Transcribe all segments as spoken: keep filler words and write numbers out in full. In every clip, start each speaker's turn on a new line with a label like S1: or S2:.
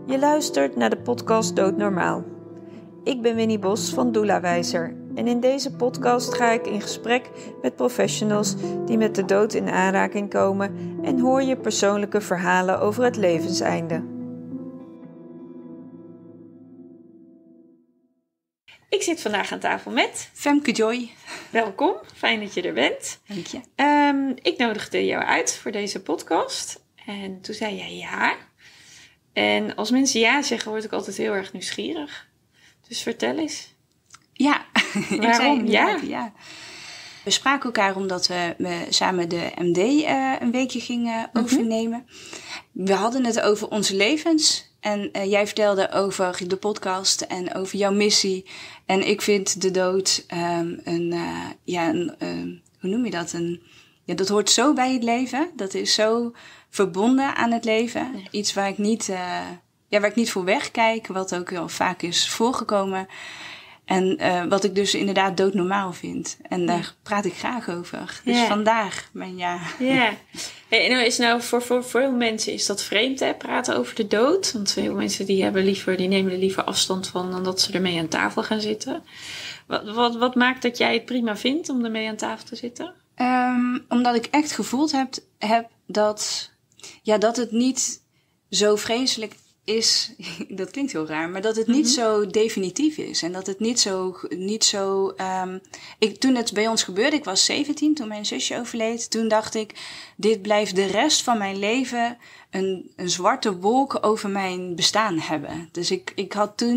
S1: Je luistert naar de podcast Doodnormaal. Ik ben Winnie Bos van Doula-wijzer en in deze podcast ga ik in gesprek met professionals die met de dood in aanraking komen en hoor je persoonlijke verhalen over het levenseinde. Ik zit vandaag aan tafel met
S2: Femke Joy.
S1: Welkom, fijn dat je er bent.
S2: Dank je.
S1: Um, ik nodigde jou uit voor deze podcast en toen zei jij ja. En als mensen ja zeggen, word ik altijd heel erg nieuwsgierig. Dus vertel eens.
S2: Ja.
S1: Waarom ja?
S2: ja? We spraken elkaar omdat we, we samen de M D uh, een weekje gingen mm-hmm. overnemen. We hadden het over onze levens. En uh, jij vertelde over de podcast en over jouw missie. En ik vind de dood um, een, uh, ja, een, um, hoe noem je dat? Een, ja, dat hoort zo bij het leven. Dat is zo verbonden aan het leven. Ja. Iets waar ik niet, uh, ja, waar ik niet voor wegkijk, wat ook heel vaak is voorgekomen. En uh, wat ik dus inderdaad doodnormaal vind. En daar ja. praat ik graag over. Dus ja. vandaar mijn ja.
S1: Ja. Hey, nou is nou voor, voor, voor veel mensen is dat vreemd, hè? Praten over de dood. Want veel mensen die hebben liever, die nemen er liever afstand van dan dat ze ermee aan tafel gaan zitten. Wat, wat, wat maakt dat jij het prima vindt om ermee aan tafel te zitten?
S2: Um, omdat ik echt gevoeld heb, heb dat, ja, dat het niet zo vreselijk is, dat klinkt heel raar, maar dat het niet mm-hmm. zo definitief is. En dat het niet zo, niet zo, um, ik, toen het bij ons gebeurde, ik was zeventien, toen mijn zusje overleed, toen dacht ik, dit blijft de rest van mijn leven een, een zwarte wolk over mijn bestaan hebben. Dus ik, ik had toen,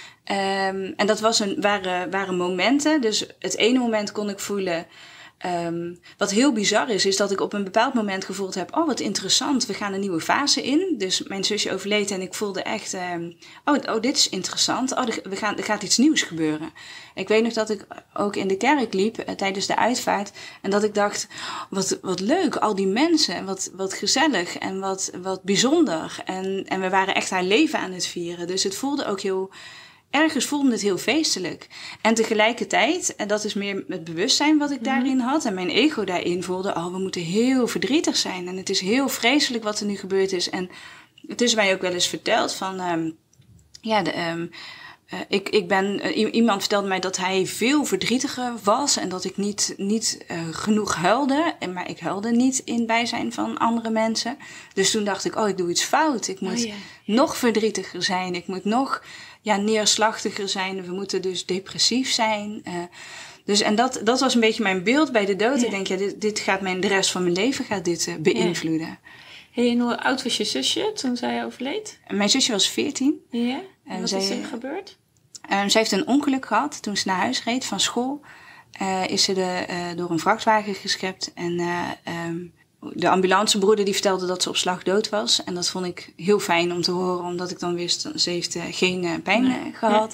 S2: um, en dat was een, waren, waren momenten, dus het ene moment kon ik voelen, Um, wat heel bizar is, is dat ik op een bepaald moment gevoeld heb, oh wat interessant, we gaan een nieuwe fase in. Dus mijn zusje overleed en ik voelde echt, um, oh, oh dit is interessant, oh we gaan, er gaat iets nieuws gebeuren. Ik weet nog dat ik ook in de kerk liep uh, tijdens de uitvaart en dat ik dacht, wat, wat leuk, al die mensen, wat, wat gezellig en wat, wat bijzonder. En, en we waren echt haar leven aan het vieren, dus het voelde ook heel... Ergens voelde het heel feestelijk. En tegelijkertijd, en dat is meer het bewustzijn wat ik daarin mm-hmm. had. En mijn ego daarin voelde, oh, we moeten heel verdrietig zijn. En het is heel vreselijk wat er nu gebeurd is. En het is mij ook wel eens verteld van, um, ja, de, um, uh, ik, ik ben, uh, iemand vertelde mij dat hij veel verdrietiger was. En dat ik niet, niet uh, genoeg huilde. Maar ik huilde niet in bijzijn van andere mensen. Dus toen dacht ik, oh, ik doe iets fout. Ik moet oh, yeah. nog verdrietiger zijn. Ik moet nog... ja, neerslachtiger zijn. We moeten dus depressief zijn. Uh, dus, en dat, dat was een beetje mijn beeld bij de dood. Ja. Ik denk, ja, dit, dit gaat mijn, de rest van mijn leven gaat dit uh, beïnvloeden. Ja.
S1: Hey, en hoe oud was je zusje toen zij overleed?
S2: Mijn zusje was veertien.
S1: Ja, en wat zij, is er gebeurd?
S2: Uh, zij heeft een ongeluk gehad toen ze naar huis reed van school. Uh, is ze de, uh, door een vrachtwagen geschept. En uh, um, de ambulancebroeder die vertelde dat ze op slag dood was. En dat vond ik heel fijn om te horen, omdat ik dan wist, ze heeft uh, geen uh, pijn uh, gehad.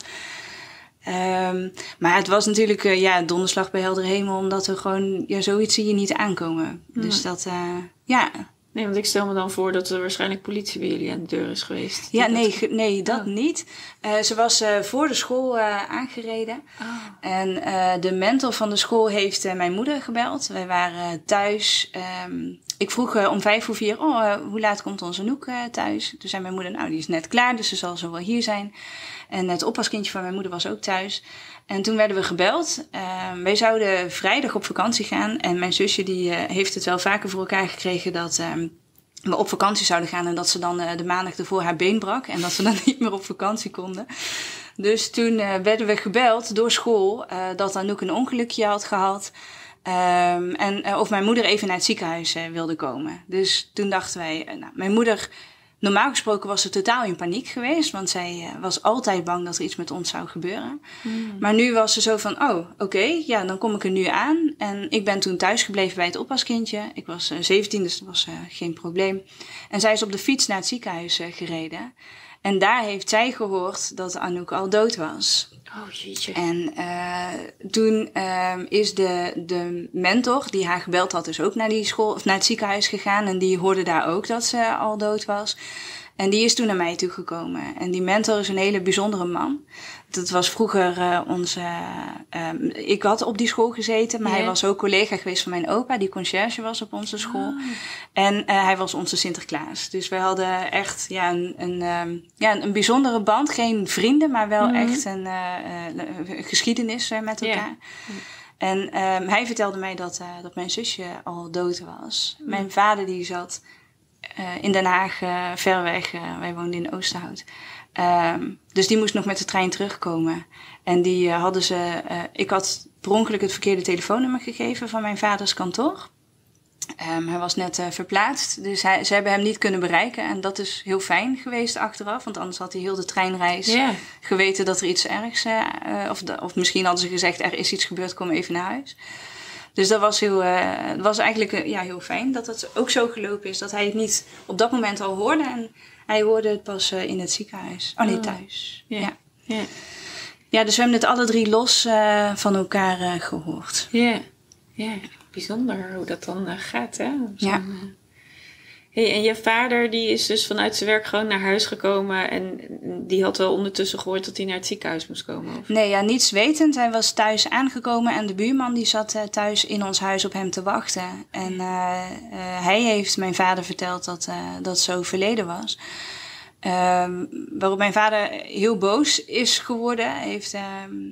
S2: Ja. Um, maar het was natuurlijk uh, ja, donderslag bij helder hemel, omdat er gewoon, ja, zoiets zie je niet aankomen. Ja. Dus dat, uh, ja...
S1: Nee, want ik stel me dan voor dat er waarschijnlijk politie bij jullie aan de deur is geweest.
S2: Ja, nee, ge- nee, dat oh. niet. Uh, ze was uh, voor de school uh, aangereden.
S1: Oh.
S2: En uh, de mentor van de school heeft uh, mijn moeder gebeld. Wij waren thuis. Um, ik vroeg uh, om vijf voor vier, oh, uh, hoe laat komt onze Noek uh, thuis? Toen zei mijn moeder, nou, die is net klaar, dus ze zal zo wel hier zijn. En het oppaskindje van mijn moeder was ook thuis. En toen werden we gebeld. Uh, wij zouden vrijdag op vakantie gaan. En mijn zusje die uh, heeft het wel vaker voor elkaar gekregen dat uh, we op vakantie zouden gaan. En dat ze dan uh, de maandag ervoor haar been brak. En dat ze dan niet meer op vakantie konden. Dus toen uh, werden we gebeld door school uh, dat Anouk een ongelukje had gehad. Um, en uh, of mijn moeder even naar het ziekenhuis uh, wilde komen. Dus toen dachten wij, uh, nou, mijn moeder... Normaal gesproken was ze totaal in paniek geweest. Want zij uh, was altijd bang dat er iets met ons zou gebeuren. Mm. Maar nu was ze zo van, oh, oké, okay, ja, dan kom ik er nu aan. En ik ben toen thuis gebleven bij het oppaskindje. Ik was uh, zeventien, dus dat was uh, geen probleem. En zij is op de fiets naar het ziekenhuis uh, gereden. En daar heeft zij gehoord dat Anouk al dood was.
S1: Oh, jeetje.
S2: En uh, toen uh, is de, de mentor die haar gebeld had, dus ook naar die school of naar het ziekenhuis gegaan. En die hoorde daar ook dat ze al dood was. En die is toen naar mij toegekomen. En die mentor is een hele bijzondere man. Dat was vroeger uh, onze... Uh, um, ik had op die school gezeten, maar yeah. hij was ook collega geweest van mijn opa, die conciërge was op onze school. Oh. En uh, hij was onze Sinterklaas. Dus we hadden echt ja, een, een, um, ja, een bijzondere band. Geen vrienden, maar wel mm-hmm. echt een uh, uh, geschiedenis uh, met elkaar. Yeah. En um, hij vertelde mij dat, uh, dat mijn zusje al dood was. Mm. Mijn vader die zat uh, in Den Haag, uh, ver weg. Uh, wij woonden in Oosterhout. Um, dus die moest nog met de trein terugkomen. En die uh, hadden ze... Uh, ik had per ongeluk het verkeerde telefoonnummer gegeven van mijn vaders kantoor. Um, hij was net uh, verplaatst, dus hij, ze hebben hem niet kunnen bereiken. En dat is heel fijn geweest achteraf, want anders had hij heel de treinreis yeah. geweten dat er iets ergs... Uh, of, de, of misschien hadden ze gezegd, er is iets gebeurd, kom even naar huis. Dus dat was, heel, uh, dat was eigenlijk uh, ja, heel fijn dat het ook zo gelopen is. Dat hij het niet op dat moment al hoorde en hij hoorde het pas uh, in het ziekenhuis. Oh nee, thuis. Yeah. Ja. Yeah. ja, dus we hebben het alle drie los uh, van elkaar uh, gehoord.
S1: Ja, yeah. ja. Yeah. Bijzonder hoe dat dan uh, gaat, hè? Zo'n, ja. Uh... Hey, en je vader die is dus vanuit zijn werk gewoon naar huis gekomen en die had wel ondertussen gehoord dat hij naar het ziekenhuis moest komen? Of?
S2: Nee, ja, niets wetend. Hij was thuis aangekomen en de buurman die zat uh, thuis in ons huis op hem te wachten. En uh, uh, hij heeft mijn vader verteld dat uh, dat zo verleden was. Uh, waarop mijn vader heel boos is geworden. Hij heeft... Uh,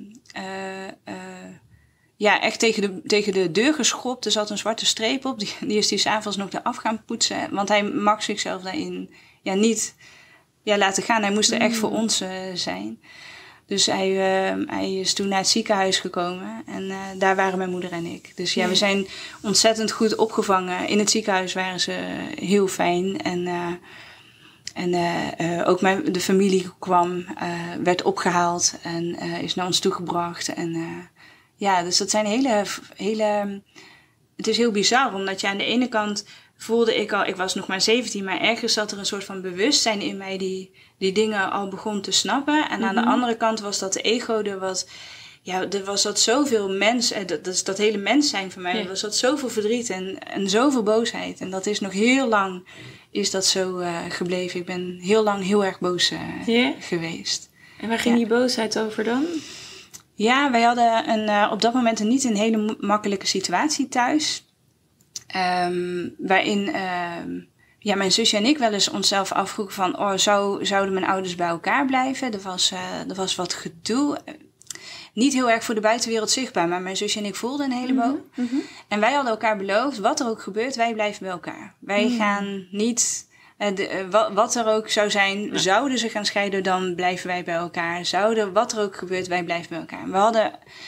S2: uh, uh, Ja, echt tegen de, tegen de deur geschopt. Er zat een zwarte streep op. Die, die is hij 's avonds nog eraf gaan poetsen. Want hij mag zichzelf daarin ja, niet ja, laten gaan. Hij moest er echt voor ons uh, zijn. Dus hij, uh, hij is toen naar het ziekenhuis gekomen. En uh, daar waren mijn moeder en ik. Dus ja, ja, we zijn ontzettend goed opgevangen. In het ziekenhuis waren ze heel fijn. En, uh, en uh, uh, ook mijn, de familie kwam, uh, werd opgehaald. En uh, is naar ons toegebracht. En... Uh, Ja, dus dat zijn hele, hele... Het is heel bizar, omdat je aan de ene kant voelde ik al... Ik was nog maar zeventien, maar ergens zat er een soort van bewustzijn in mij... die, die dingen al begon te snappen. En mm-hmm. aan de andere kant was dat de ego er wat... Ja, er was dat zoveel mens... Dat, dat, dat hele mens zijn van mij. Ja. Er was dat zoveel verdriet en, en zoveel boosheid. En dat is nog heel lang is dat zo uh, gebleven. Ik ben heel lang heel erg boos uh, yeah. geweest.
S1: En waar ging ja. die boosheid over dan?
S2: Ja, wij hadden een, uh, op dat moment een niet een hele mo- makkelijke situatie thuis. Um, waarin uh, ja, mijn zusje en ik wel eens onszelf afvroegen van... Oh, zou, zouden mijn ouders bij elkaar blijven? Er was, uh, er was wat gedoe. Uh, niet heel erg voor de buitenwereld zichtbaar, maar mijn zusje en ik voelden een heleboel. Mm-hmm. Mm-hmm. En wij hadden elkaar beloofd, wat er ook gebeurt, wij blijven bij elkaar. Wij mm. gaan niet... Uh, de, uh, wat, wat er ook zou zijn, ja. zouden ze gaan scheiden, dan blijven wij bij elkaar. Zouden, wat er ook gebeurt, wij blijven bij elkaar. We hadden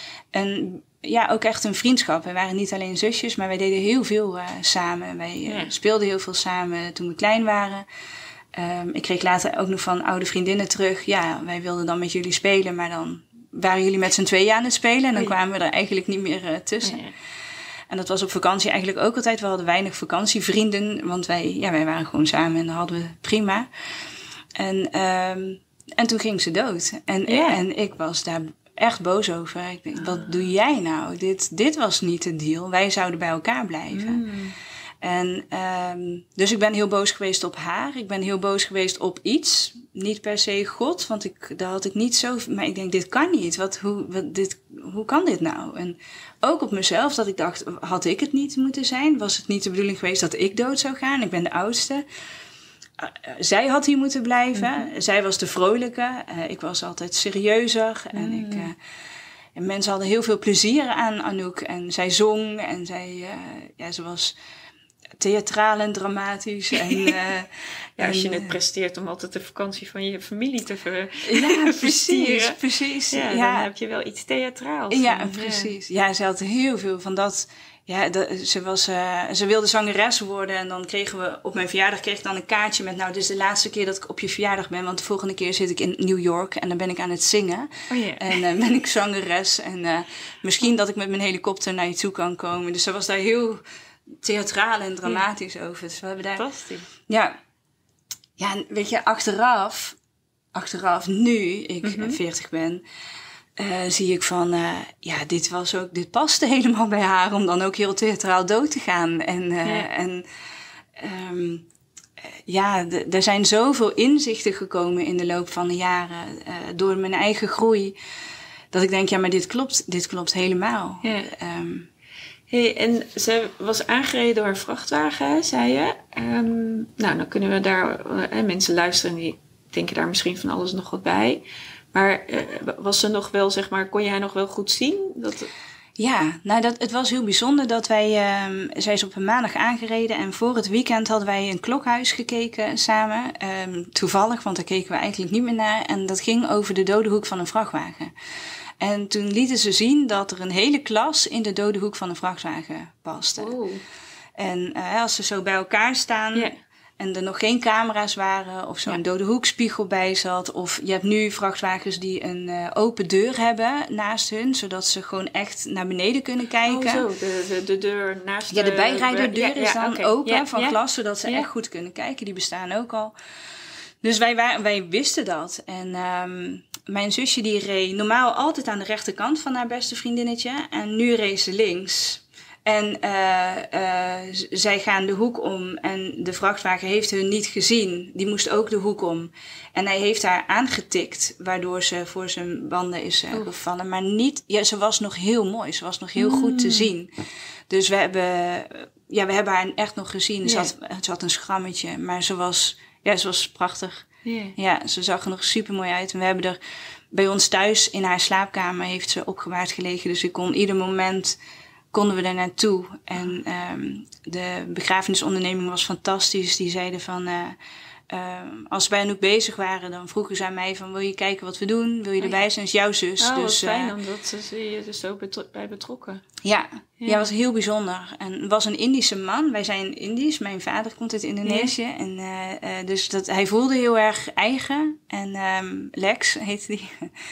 S2: een, ja, ook echt een vriendschap. We waren niet alleen zusjes, maar wij deden heel veel uh, samen. Wij uh, ja. speelden heel veel samen toen we klein waren. Um, ik kreeg later ook nog van oude vriendinnen terug. Ja, wij wilden dan met jullie spelen, maar dan waren jullie met z'n tweeën aan het spelen. En dan ja. kwamen we er eigenlijk niet meer uh, tussen. Ja. En dat was op vakantie eigenlijk ook altijd. We hadden weinig vakantievrienden, want wij, ja, wij waren gewoon samen en dat hadden we prima. En, um, en toen ging ze dood. En, yeah. en ik was daar echt boos over. Ik denk, wat doe jij nou? Dit, dit was niet de deal. Wij zouden bij elkaar blijven. Mm. En um, dus ik ben heel boos geweest op haar. Ik ben heel boos geweest op iets. Niet per se God, want ik, daar had ik niet zo... Maar ik denk, dit kan niet. Wat, hoe, wat, dit, hoe kan dit nou? En ook op mezelf, dat ik dacht, had ik het niet moeten zijn? Was het niet de bedoeling geweest dat ik dood zou gaan? Ik ben de oudste. Uh, zij had hier moeten blijven. Mm-hmm. Zij was de vrolijke. Uh, ik was altijd serieuzer. Mm. En, ik, uh, en mensen hadden heel veel plezier aan Anouk. En zij zong. En zij, uh, ja, ze was... theatraal en dramatisch. En, uh,
S1: ja, als je en, het presteert om altijd de vakantie van je familie te ver-
S2: ja, precies, precies.
S1: Ja,
S2: ja,
S1: dan heb je wel iets theatraals.
S2: Ja, en, precies. Ja. ja, ze had heel veel van dat. Ja, de, ze, was, uh, ze wilde zangeres worden en dan kregen we op mijn verjaardag kreeg ik dan een kaartje met, nou, dit is de laatste keer dat ik op je verjaardag ben, want de volgende keer zit ik in New York en dan ben ik aan het zingen.
S1: Oh, yeah.
S2: En uh, ben ik zangeres en uh, misschien dat ik met mijn helikopter naar je toe kan komen. Dus ze was daar heel theatraal en dramatisch ja. over. Dus we hebben daar...
S1: Fantastisch.
S2: Ja. Ja, weet je, achteraf, achteraf nu ik mm-hmm. veertig ben, uh, zie ik van, uh, ja, dit was ook, dit paste helemaal bij haar om dan ook heel theatraal dood te gaan. En, uh, ja. en um, ja, d- er zijn zoveel inzichten gekomen in de loop van de jaren. Uh, door mijn eigen groei. Dat ik denk, ja, maar dit klopt. Dit klopt helemaal.
S1: Ja.
S2: Um,
S1: Hey, en ze was aangereden door een vrachtwagen, zei je. Um, nou, dan kunnen we daar... Uh, mensen luisteren die denken daar misschien van alles nog wat bij. Maar uh, was ze nog wel, zeg maar... Kon je haar nog wel goed zien? Dat...
S2: Ja, nou, dat, het was heel bijzonder dat wij... Um, zij is op een maandag aangereden. En voor het weekend hadden wij een klokhuis gekeken samen. Um, toevallig, want daar keken we eigenlijk niet meer naar. En dat ging over de dode hoek van een vrachtwagen. En toen lieten ze zien dat er een hele klas in de dode hoek van een vrachtwagen paste.
S1: Oh.
S2: En uh, als ze zo bij elkaar staan
S1: Yeah.
S2: en er nog geen camera's waren of zo'n
S1: Ja.
S2: dode hoekspiegel bij zat. Of je hebt nu vrachtwagens die een uh, open deur hebben naast hun, zodat ze gewoon echt naar beneden kunnen kijken.
S1: Oh zo, de, de, de deur naast
S2: Ja, de bijrijderdeur
S1: ja,
S2: is
S1: ja,
S2: dan
S1: okay.
S2: open
S1: ja,
S2: van
S1: ja.
S2: glas, zodat ze
S1: Ja.
S2: echt goed kunnen kijken. Die bestaan ook al. Dus wij, waren, wij wisten dat. En um, mijn zusje die reed normaal altijd aan de rechterkant van haar beste vriendinnetje. En nu reed ze links. En uh, uh, z- zij gaan de hoek om en de vrachtwagen heeft hun niet gezien. Die moest ook de hoek om. En hij heeft haar aangetikt, waardoor ze voor zijn banden is uh, gevallen. Maar niet, ja, ze was nog heel mooi. Ze was nog heel mm. goed te zien. Dus we hebben, ja, we hebben haar echt nog gezien. Ze,
S1: Yeah.
S2: had, ze had een schrammetje, maar ze was, ja, ze was prachtig.
S1: Yeah.
S2: Ja, ze zag er nog super mooi uit. En we hebben er bij ons thuis in haar slaapkamer heeft ze opgewaard gelegen. Dus ik kon ieder moment konden we er naartoe. En um, de begrafenisonderneming was fantastisch. Die zeiden van, uh, uh, als ze bij Anouk bezig waren, dan vroegen ze aan mij van, wil je kijken wat we doen? Wil je erbij zijn? Dat is jouw zus.
S1: Oh,
S2: dus,
S1: wat fijn,
S2: uh,
S1: omdat ze je dus zo betro- bij betrokken.
S2: Ja,
S1: Ja.
S2: ja, was heel bijzonder. En het was een Indische man. Wij zijn Indisch. Mijn vader komt uit Indonesië. Ja. En uh, uh, dus dat, hij voelde heel erg eigen. En um, Lex heette die.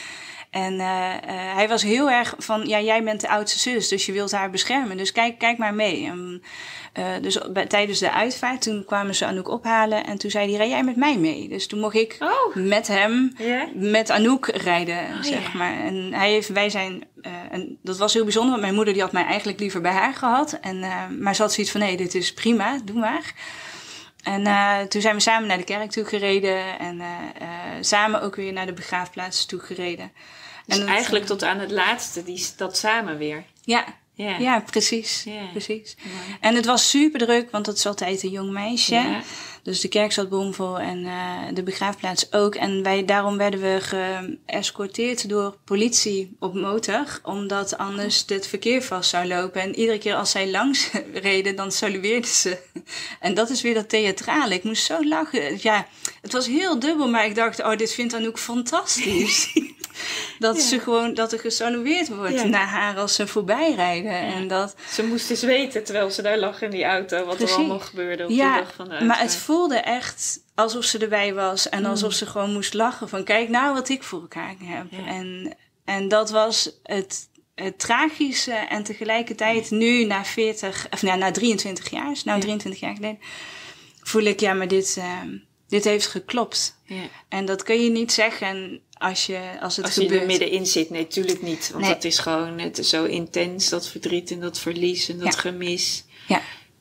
S2: En uh, uh, hij was heel erg van, ja, jij bent de oudste zus, dus je wilt haar beschermen. Dus kijk, kijk maar mee. En, uh, dus bij, tijdens de uitvaart, toen kwamen ze Anouk ophalen. En toen zei hij, rij jij met mij mee? Dus toen mocht ik
S1: oh.
S2: met hem,
S1: yeah.
S2: met Anouk rijden, oh, zeg
S1: yeah.
S2: maar. En hij heeft, wij zijn, uh, en dat was heel bijzonder, want mijn moeder die had mij eigenlijk liever bij haar gehad. En, uh, maar ze had zoiets van, nee, dit is prima, doe maar. En uh, toen zijn we samen naar de kerk toe gereden. En uh, uh, samen ook weer naar de begraafplaats toe gereden.
S1: Dus
S2: en
S1: eigenlijk
S2: het,
S1: tot aan het laatste, die, dat samen weer.
S2: Ja,
S1: yeah.
S2: ja precies.
S1: Yeah.
S2: precies.
S1: Yeah.
S2: En het was super druk, want het is altijd een jong meisje.
S1: Yeah.
S2: Dus de kerk zat bomvol en uh, de begraafplaats ook. En wij, daarom werden we geëscorteerd door politie op motor. Omdat anders het verkeer vast zou lopen. En iedere keer als zij langs reden, dan salueerden ze. En dat is weer dat theatrale. Ik moest zo lachen. Ja, het was heel dubbel, maar ik dacht, oh, dit vindt Anouk fantastisch. Dat,
S1: ja.
S2: ze gewoon, dat er gesalueerd wordt ja. naar haar als ze voorbij rijden. Ja. En dat,
S1: ze moest eens weten, terwijl ze daar lag in die auto, wat Precies. er allemaal gebeurde op
S2: ja,
S1: de dag van de uitvaart.
S2: Maar het voelde echt alsof ze erbij was. En alsof mm. ze gewoon moest lachen van, kijk nou wat ik voor elkaar heb. Ja. En, en dat was het, het tragische. En tegelijkertijd ja. nu, na veertig, of nou, na drieëntwintig jaar, is nou ja. drieëntwintig jaar geleden, voel ik, ja, maar dit, uh, dit heeft geklopt. Ja. En dat kun je niet zeggen als je als het
S1: als
S2: gebeurt.
S1: je er middenin zit, nee, tuurlijk niet. Want
S2: nee.
S1: dat is gewoon, het is zo intens, dat verdriet en dat verlies en dat ja. gemis.
S2: Ja.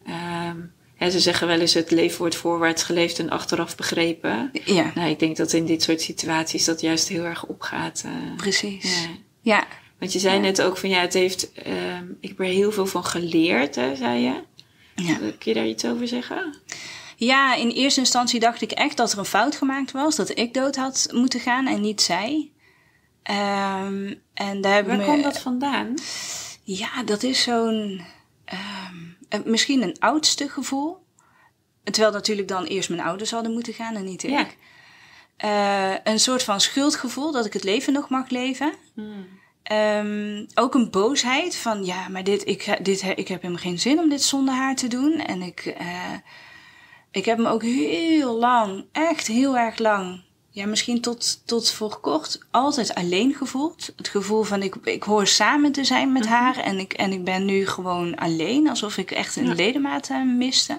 S1: Um, ja, ze zeggen wel eens, het leven wordt voorwaarts geleefd en achteraf begrepen.
S2: Ja.
S1: Nou, ik denk dat in dit soort situaties dat juist heel erg opgaat. Uh,
S2: Precies.
S1: Ja.
S2: ja.
S1: Want je zei
S2: ja.
S1: net ook van, ja, het heeft, um, ik heb er heel veel van geleerd, hè, zei je.
S2: Ja.
S1: Kun je daar iets over zeggen?
S2: Ja, in eerste instantie dacht ik echt dat er een fout gemaakt was. Dat ik dood had moeten gaan en niet zij. Um, en daar
S1: Waar
S2: me...
S1: kwam dat vandaan?
S2: Ja, dat is zo'n... Um, misschien een oudste gevoel. Terwijl natuurlijk dan eerst mijn ouders hadden moeten gaan en niet ik.
S1: Ja.
S2: Uh, een soort van schuldgevoel dat ik het leven nog mag leven.
S1: Hmm.
S2: Um, ook een boosheid van... Ja, maar dit, ik, dit, ik heb helemaal geen zin om dit zonder haar te doen. En ik... Uh, Ik heb me ook heel lang, echt heel erg lang, ja, misschien tot, tot voor kort, altijd alleen gevoeld. Het gevoel van ik, ik hoor samen te zijn met mm-hmm. haar en ik, en ik ben nu gewoon alleen, alsof ik echt een ja. ledemaat uh, miste.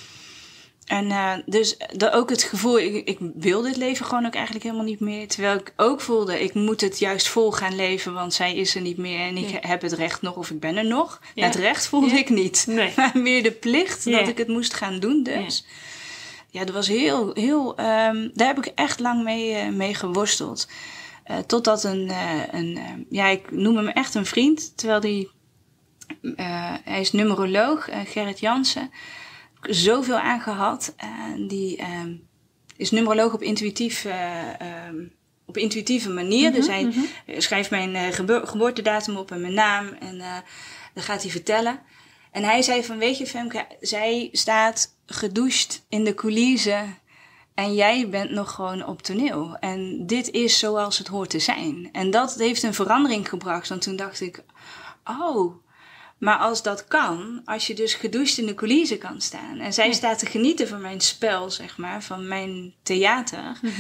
S2: En uh, dus de, ook het gevoel, ik, ik wil dit leven gewoon ook eigenlijk helemaal niet meer. Terwijl ik ook voelde, ik moet het juist vol gaan leven, want zij is er niet meer en ik ja. heb het recht nog of ik ben er nog. Ja. Het recht voelde ja. ik niet,
S1: nee.
S2: maar meer de plicht
S1: ja.
S2: dat ik het moest gaan doen dus.
S1: Ja.
S2: ja, dat was heel, heel, um, daar heb ik echt lang mee, uh, mee geworsteld. Uh, totdat een, uh, een uh, ja, ik noem hem echt een vriend, terwijl die, uh, hij is numeroloog, uh, Gerrit Jansen. Zoveel aangehad. Uh, die uh, is numeroloog op, intuïtief, uh, um, op intuïtieve manier. Mm-hmm, dus hij mm-hmm. schrijft mijn uh, gebo- geboortedatum op en mijn naam. En uh, dan gaat hij vertellen. En hij zei van, weet je Femke, zij staat gedoucht in de coulissen. En jij bent nog gewoon op toneel. En dit is zoals het hoort te zijn. En dat heeft een verandering gebracht. Want toen dacht ik, oh... Maar als dat kan, als je dus gedoucht in de coulissen kan staan. En zij ja. staat te genieten van mijn spel, zeg maar, van mijn theater. Mm-hmm.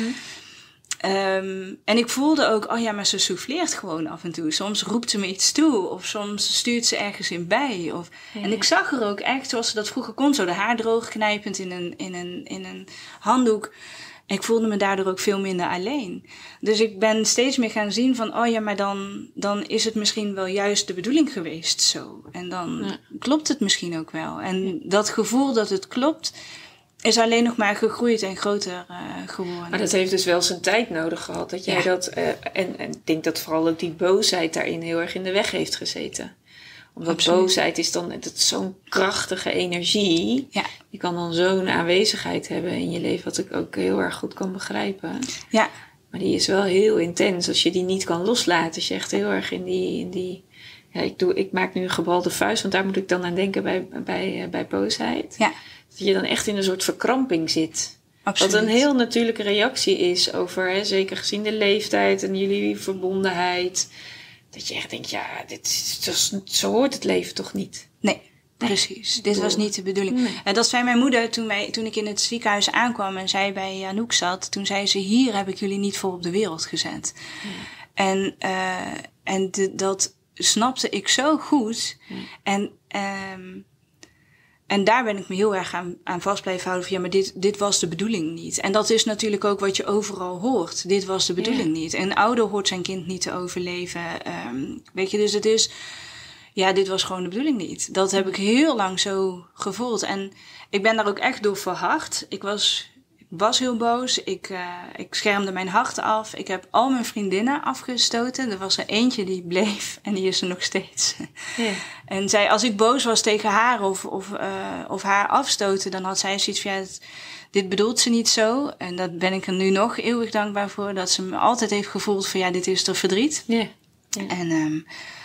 S2: Um, en ik voelde ook, oh ja, maar ze souffleert gewoon af en toe. Soms roept ze me iets toe, of soms stuurt ze ergens in bij. Of, ja. En ik zag er ook echt, zoals ze dat vroeger kon, zo de haar droog knijpend in een, in een, in een handdoek. En ik voelde me daardoor ook veel minder alleen. Dus ik ben steeds meer gaan zien van... oh ja, maar dan, dan is het misschien wel juist de bedoeling geweest zo. En dan ja. klopt het misschien ook wel. En ja. dat gevoel dat het klopt... is alleen nog maar gegroeid en groter uh, geworden.
S1: Maar dat heeft dus wel zijn tijd nodig gehad. Dat jij ja. dat... Uh, en, en ik denk dat vooral ook die boosheid daarin heel erg in de weg heeft gezeten. Omdat Absoluut. Boosheid is dan dat is zo'n krachtige energie. Ja. Je kan dan zo'n aanwezigheid hebben in je leven, wat ik ook heel erg goed kan begrijpen. Ja. Maar die is wel heel intens als je die niet kan loslaten. Als je echt heel erg in die... In die ja, ik, doe, ik maak nu een gebalde vuist, want daar moet ik dan aan denken bij, bij, bij boosheid. Ja. Dat je dan echt in een soort verkramping zit. Absoluut. Wat een heel natuurlijke reactie is over, hè, zeker gezien de leeftijd en jullie verbondenheid... Dat je echt denkt, ja, dit is, zo, zo hoort het leven toch niet?
S2: Nee, nee. precies. Dit Door. was niet de bedoeling. Nee. En dat zei mijn moeder toen, wij, toen ik in het ziekenhuis aankwam en zij bij Anouk zat. Toen zei ze, hier heb ik jullie niet voor op de wereld gezet. Ja. En, uh, en de, dat snapte ik zo goed. Ja. En... Um, En daar ben ik me heel erg aan, aan vast blijven houden van... ja, maar dit, dit was de bedoeling niet. En dat is natuurlijk ook wat je overal hoort. Dit was de bedoeling ja. niet. Een ouder hoort zijn kind niet te overleven. Um, weet je, dus het is... Ja, dit was gewoon de bedoeling niet. Dat heb ik heel lang zo gevoeld. En ik ben daar ook echt door verhard. Ik was... Ik was heel boos. Ik, uh, ik schermde mijn hart af. Ik heb al mijn vriendinnen afgestoten. Er was er eentje die bleef en die is er nog steeds. Yeah. En zij, als ik boos was tegen haar of, of, uh, of haar afstoten, dan had zij zoiets van, ja, het, dit bedoelt ze niet zo. En dat ben ik er nu nog eeuwig dankbaar voor. Dat ze me altijd heeft gevoeld van, ja, dit is toch verdriet. Yeah. Yeah. En um,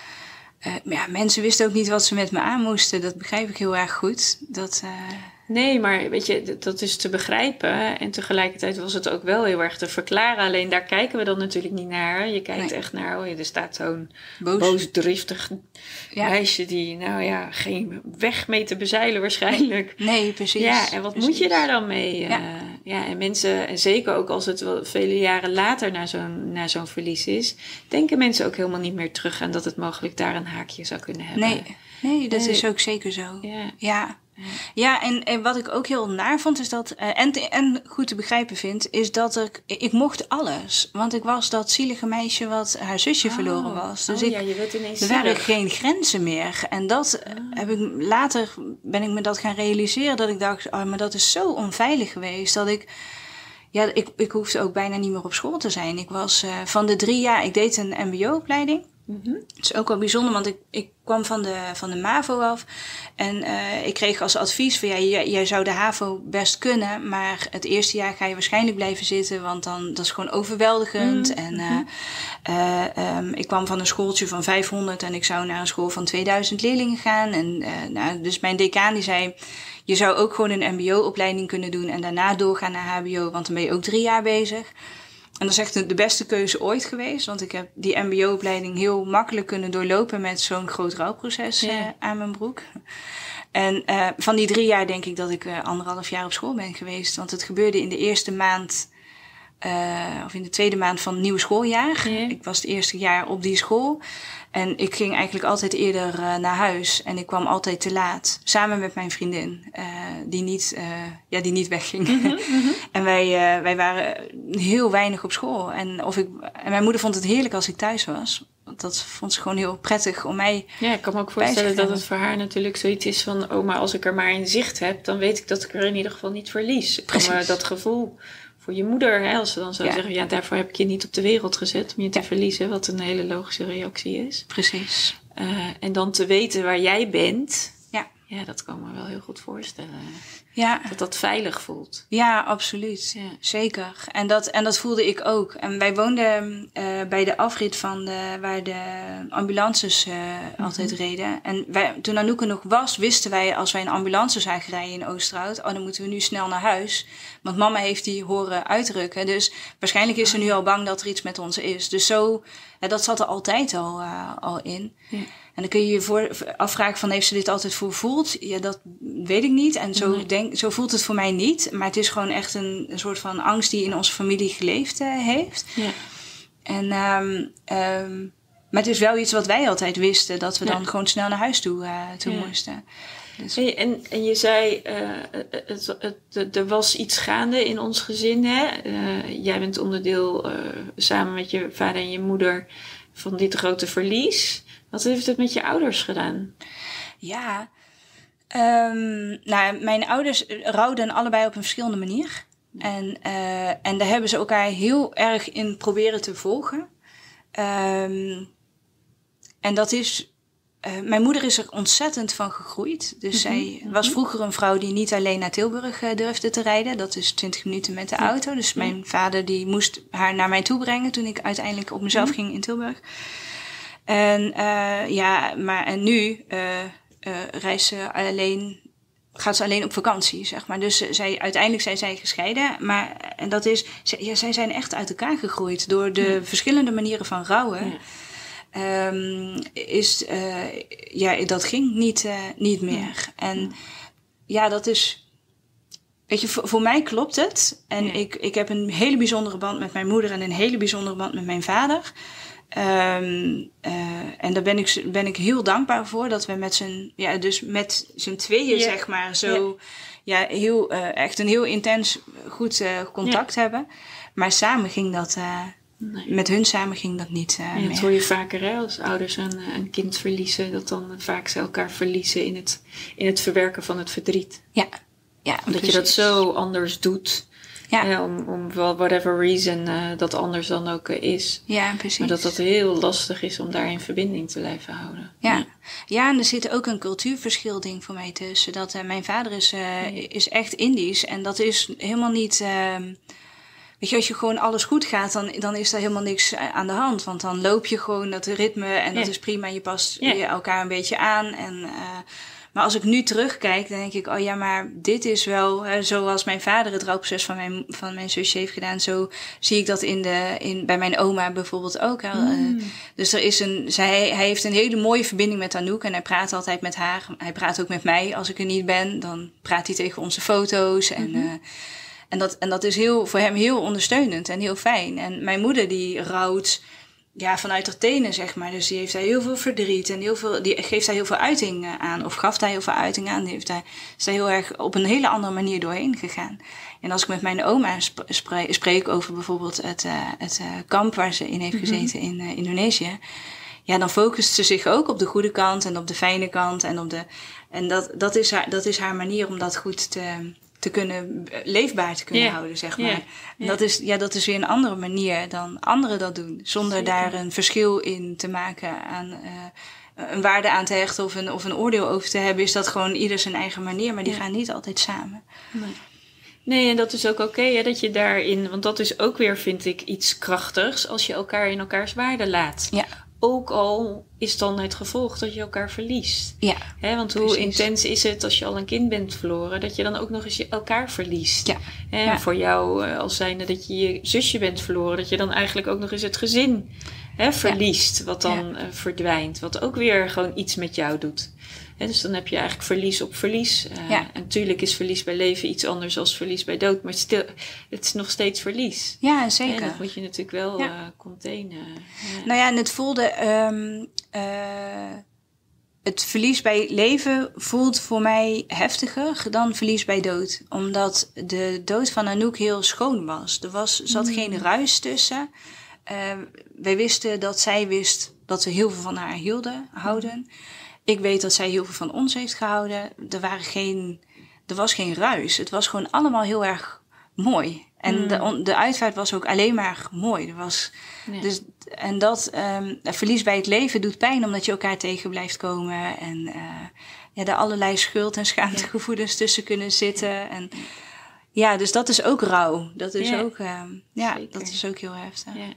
S2: uh, ja, mensen wisten ook niet wat ze met me aan moesten. Dat begrijp ik heel erg goed. Dat... Uh,
S1: Nee, maar weet je, dat is te begrijpen. En tegelijkertijd was het ook wel heel erg te verklaren. Alleen daar kijken we dan natuurlijk niet naar. Je kijkt nee. echt naar, oh ja, er staat zo'n Boos. boosdriftig ja. meisje die, nou ja, geen weg mee te bezeilen waarschijnlijk.
S2: Nee, precies.
S1: Ja, en wat precies. moet je daar dan mee? Ja. Uh, ja, en mensen, en zeker ook als het wel vele jaren later na zo'n, na zo'n verlies is, denken mensen ook helemaal niet meer terug aan dat het mogelijk daar een haakje zou kunnen hebben.
S2: Nee, nee dat nee. is ook zeker zo. Ja. ja. Ja, en, en wat ik ook heel naar vond is dat, uh, en, te, en goed te begrijpen vind, is dat ik, ik mocht alles. Want ik was dat zielige meisje wat haar zusje oh. verloren was. Dus oh,
S1: ik, ja, je werd ineens
S2: er waren geen grenzen meer. En dat oh. heb ik, later ben ik me dat gaan realiseren, dat ik dacht, oh, maar dat is zo onveilig geweest, dat ik... Ja, ik, ik hoefde ook bijna niet meer op school te zijn. Ik was uh, van de drie jaar, ik deed een mbo-opleiding. Mm-hmm. Dat is ook wel bijzonder, want ik, ik kwam van de, van de MAVO af. En uh, ik kreeg als advies van, ja, jij, jij zou de HAVO best kunnen, maar het eerste jaar ga je waarschijnlijk blijven zitten, want dan, dat is gewoon overweldigend. Mm-hmm. En uh, uh, um, ik kwam van een schooltje van vijfhonderd en ik zou naar een school van tweeduizend leerlingen gaan. En uh, nou, dus mijn decaan die zei, je zou ook gewoon een mbo-opleiding kunnen doen en daarna doorgaan naar hbo, want dan ben je ook drie jaar bezig. En dat is echt de beste keuze ooit geweest. Want ik heb die mbo-opleiding heel makkelijk kunnen doorlopen met zo'n groot rouwproces ja. uh, aan mijn broek. En uh, van die drie jaar denk ik dat ik uh, anderhalf jaar op school ben geweest. Want het gebeurde in de eerste maand, uh, of in de tweede maand van het nieuwe schooljaar. Ja. Ik was het eerste jaar op die school. En ik ging eigenlijk altijd eerder uh, naar huis. En ik kwam altijd te laat. Samen met mijn vriendin. Uh, die, niet, uh, ja, die niet wegging. Mm-hmm, mm-hmm. En wij, uh, wij waren heel weinig op school. En, of ik, en mijn moeder vond het heerlijk als ik thuis was. Want dat vond ze gewoon heel prettig om mij...
S3: Ja, ik kan me ook voorstellen dat het voor haar natuurlijk zoiets is van... oh, maar als ik er maar in zicht heb... dan weet ik dat ik er in ieder geval niet verlies. Ik kan me dat gevoel voor je moeder... Hè, als ze dan zou ja. zeggen... ja, daarvoor heb ik je niet op de wereld gezet... om je te ja. verliezen, wat een hele logische reactie is.
S2: Precies.
S3: Uh, en dan te weten waar jij bent...
S2: Ja.
S3: Ja, dat kan me wel heel goed voorstellen.
S2: Ja.
S3: Dat dat veilig voelt.
S2: Ja, absoluut. Ja. Zeker. En dat, en dat voelde ik ook. En wij woonden uh, bij de afrit van de, waar de ambulances uh, mm-hmm. altijd reden. En wij, toen Anouk er nog was, wisten wij als wij een ambulance zagen rijden in Oosterhout... oh, dan moeten we nu snel naar huis. Want mama heeft die horen uitrukken. Dus waarschijnlijk is ze nu al bang dat er iets met ons is. Dus zo, ja, dat zat er altijd al, uh, al in. Ja. En dan kun je je voor, afvragen van, heeft ze dit altijd voor voeld? Ja, dat weet ik niet. En zo, nee. denk, zo voelt het voor mij niet. Maar het is gewoon echt een, een soort van angst die in onze familie geleefd uh, heeft. Ja. En, um, um, maar het is wel iets wat wij altijd wisten. Dat we ja. dan gewoon snel naar huis toe, uh, toe ja. moesten. Dus.
S3: Hey, en, en je zei, uh, het, het, het, er was iets gaande in ons gezin. Hè? Uh, jij bent onderdeel, uh, samen met je vader en je moeder, van dit grote verlies. Wat heeft het met je ouders gedaan?
S2: Ja, um, nou, mijn ouders rouwden allebei op een verschillende manier. En, uh, en daar hebben ze elkaar heel erg in proberen te volgen. Um, en dat is... Uh, mijn moeder is er ontzettend van gegroeid. Dus mm-hmm. zij was vroeger een vrouw die niet alleen naar Tilburg uh, durfde te rijden. Dat is twintig minuten met de auto. Dus mijn mm-hmm. vader die moest haar naar mij toe brengen toen ik uiteindelijk op mezelf mm-hmm. ging in Tilburg. En uh, ja, maar en nu uh, uh, reist ze alleen, gaat ze alleen op vakantie, zeg maar. Dus zij, uiteindelijk zijn zij gescheiden. Maar, en dat is, zij, ja, zij zijn echt uit elkaar gegroeid door de ja. verschillende manieren van rouwen. Ja. Um, is, uh, ja, dat ging niet, uh, niet meer. Ja. En ja, dat is... Weet je, voor, voor mij klopt het. En ja. ik, ik heb een hele bijzondere band met mijn moeder en een hele bijzondere band met mijn vader. Um, uh, en daar ben ik, ben ik heel dankbaar voor dat we met z'n, ja, dus met z'n tweeën, ja. zeg maar, zo, ja, ja heel, uh, echt een heel intens goed uh, contact ja. hebben. Maar samen ging dat, uh, nee. met hun samen ging dat niet uh,
S3: ja,
S2: meer.
S3: Dat hoor je vaker, hè, als ouders een, een kind verliezen, dat dan vaak ze elkaar verliezen in het, in het verwerken van het verdriet.
S2: Ja, ja.
S3: Omdat precies. je dat zo anders doet.
S2: Ja.
S3: Ja, om, om whatever reason uh, dat anders dan ook uh, is.
S2: Ja, precies.
S3: Maar dat dat heel lastig is om daar in verbinding te blijven houden.
S2: Ja, ja. ja en er zit ook een cultuurverschil ding voor mij tussen. Dat uh, mijn vader is, uh, ja. is echt Indisch. En dat is helemaal niet... Uh, weet je, als je gewoon alles goed gaat, dan, dan is er helemaal niks aan de hand. Want dan loop je gewoon dat ritme en dat ja. is prima. Je past ja. je elkaar een beetje aan en... Uh, Maar als ik nu terugkijk, dan denk ik, oh ja, maar dit is wel, hè, zoals mijn vader het rouwproces van mijn, van mijn zusje heeft gedaan, zo zie ik dat in de, in, bij mijn oma bijvoorbeeld ook. Hè. Mm. Uh, dus er is een, zij, hij heeft een hele mooie verbinding met Anouk en hij praat altijd met haar. Hij praat ook met mij als ik er niet ben, dan praat hij tegen onze foto's en... Mm-hmm. Uh, en, dat, en dat is heel, voor hem heel ondersteunend en heel fijn. En mijn moeder die rouwt... Ja, vanuit haar tenen, zeg maar. Dus die heeft daar heel veel verdriet en heel veel, die geeft daar heel veel uiting aan. Of gaf daar heel veel uiting aan. Die heeft daar, is daar heel erg op een hele andere manier doorheen gegaan. En als ik met mijn oma sp- spreek, spreek over bijvoorbeeld het, uh, het uh, kamp waar ze in heeft gezeten mm-hmm. in uh, Indonesië. Ja, dan focust ze zich ook op de goede kant en op de fijne kant. En, op de, en dat, dat, is haar, dat is haar manier om dat goed te... te kunnen, leefbaar te kunnen yeah. houden, zeg maar. Yeah. En dat is, ja, dat is weer een andere manier dan anderen dat doen. Zonder Zeker. Daar een verschil in te maken aan, uh, een waarde aan te hechten of een, of een oordeel over te hebben, is dat gewoon ieder zijn eigen manier, maar die yeah. gaan niet altijd samen.
S3: Nee. Nee, en dat is ook oké, okay, dat je daarin, want dat is ook weer, vind ik, iets krachtigs als je elkaar in elkaars waarde laat.
S2: Ja.
S3: Ook al is dan het gevolg dat je elkaar verliest.
S2: Ja,
S3: He, want hoe precies. intens is het als je al een kind bent verloren, dat je dan ook nog eens je elkaar verliest.
S2: Ja.
S3: En
S2: ja.
S3: voor jou als zijnde dat je je zusje bent verloren, dat je dan eigenlijk ook nog eens het gezin he, verliest. Ja. Wat dan ja. uh, verdwijnt. Wat ook weer gewoon iets met jou doet. He, dus dan heb je eigenlijk verlies op verlies. Uh,
S2: ja.
S3: En natuurlijk is verlies bij leven iets anders dan verlies bij dood. Maar stil, het is nog steeds verlies.
S2: Ja, zeker.
S3: En dat moet je natuurlijk wel ja. uh, containen. Ja.
S2: Nou ja, en het voelde... Um, uh, het verlies bij leven voelt voor mij heftiger dan verlies bij dood. Omdat de dood van Anouk heel schoon was. Er was, zat mm. geen ruis tussen. Uh, wij wisten dat zij wist dat we heel veel van haar hielden, houden. Ik weet dat zij heel veel van ons heeft gehouden. Er, waren geen, er was geen ruis. Het was gewoon allemaal heel erg mooi. En mm. de, de uitvaart was ook alleen maar mooi. Er was, ja. dus, en dat um, verlies bij het leven doet pijn omdat je elkaar tegen blijft komen. En uh, ja, er allerlei schuld- en schaamtegevoelens ja. tussen kunnen zitten. En ja, dus dat is ook rouw. Dat is, ja. ook, uh, ja, dat is ook heel heftig.
S3: Ja.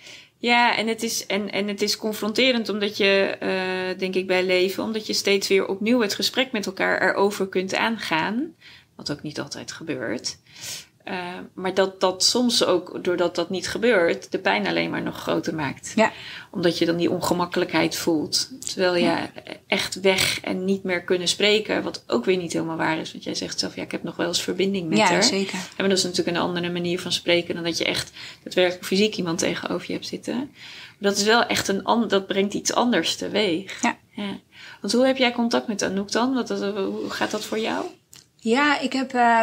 S3: Ja, en het is, en, en het is confronterend omdat je, uh, denk ik, bij leven, omdat je steeds weer opnieuw het gesprek met elkaar erover kunt aangaan. Wat ook niet altijd gebeurt. Uh, maar dat dat soms ook, doordat dat niet gebeurt, de pijn alleen maar nog groter maakt.
S2: Ja.
S3: Omdat je dan die ongemakkelijkheid voelt. Terwijl je ja, echt weg en niet meer kunnen spreken, wat ook weer niet helemaal waar is. Want jij zegt zelf, ja, ik heb nog wel eens verbinding met
S2: ja,
S3: haar.
S2: Ja, zeker.
S3: En maar dat is natuurlijk een andere manier van spreken dan dat je echt daadwerkelijk fysiek iemand tegenover je hebt zitten. Maar dat is wel echt een ander, dat brengt iets anders teweeg.
S2: Ja.
S3: Ja. Want hoe heb jij contact met Anouk dan? Wat, hoe gaat dat voor jou?
S2: Ja, ik heb... Uh,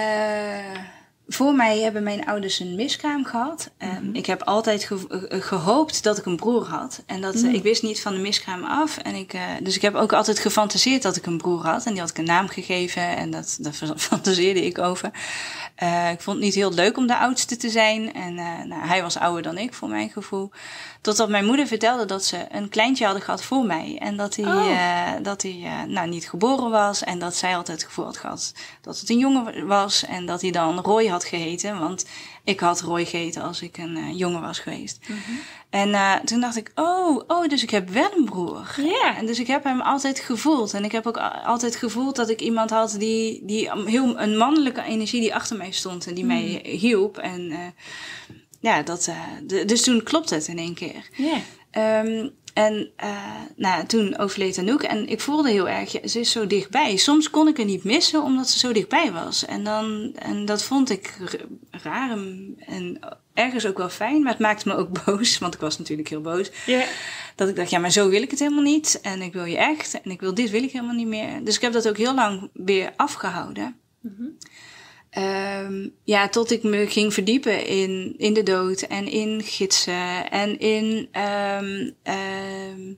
S2: uh... Voor mij hebben mijn ouders een miskraam gehad. Mm-hmm. Um, ik heb altijd ge- gehoopt dat ik een broer had. En dat, mm. uh, ik wist niet van de miskraam af. En ik, uh, dus ik heb ook altijd gefantaseerd dat ik een broer had. En die had ik een naam gegeven. En dat, daar fantaseerde ik over. Uh, ik vond het niet heel leuk om de oudste te zijn. En uh, nou, hij was ouder dan ik, voor mijn gevoel. Totdat mijn moeder vertelde dat ze een kleintje hadden gehad voor mij. En dat hij, oh. uh, dat hij uh, nou, niet geboren was. En dat zij altijd het gevoel had gehad dat het een jongen was. En dat hij dan Roy had geheten. Want ik had Roy geheten als ik een uh, jongen was geweest. Mm-hmm. En uh, toen dacht ik, oh, oh, dus ik heb wel een broer.
S3: Yeah.
S2: En dus ik heb hem altijd gevoeld. En ik heb ook altijd gevoeld dat ik iemand had die, die heel een mannelijke energie die achter mij stond. En die mm. mij hielp. En uh, ja, dat, uh, de, dus toen klopt het in één keer.
S3: Yeah.
S2: Um, en uh, nou, toen overleed Anouk. En ik voelde heel erg, ja, ze is zo dichtbij. Soms kon ik er niet missen, omdat ze zo dichtbij was. En, dan, en dat vond ik raar en, en ergens ook wel fijn. Maar het maakte me ook boos, want ik was natuurlijk heel boos.
S3: Yeah.
S2: Dat ik dacht, ja, maar zo wil ik het helemaal niet. En ik wil je echt. En ik wil dit wil ik helemaal niet meer. Dus ik heb dat ook heel lang weer afgehouden. Mm-hmm. Um, ja, tot ik me ging verdiepen in, in de dood en in gidsen en in um, um,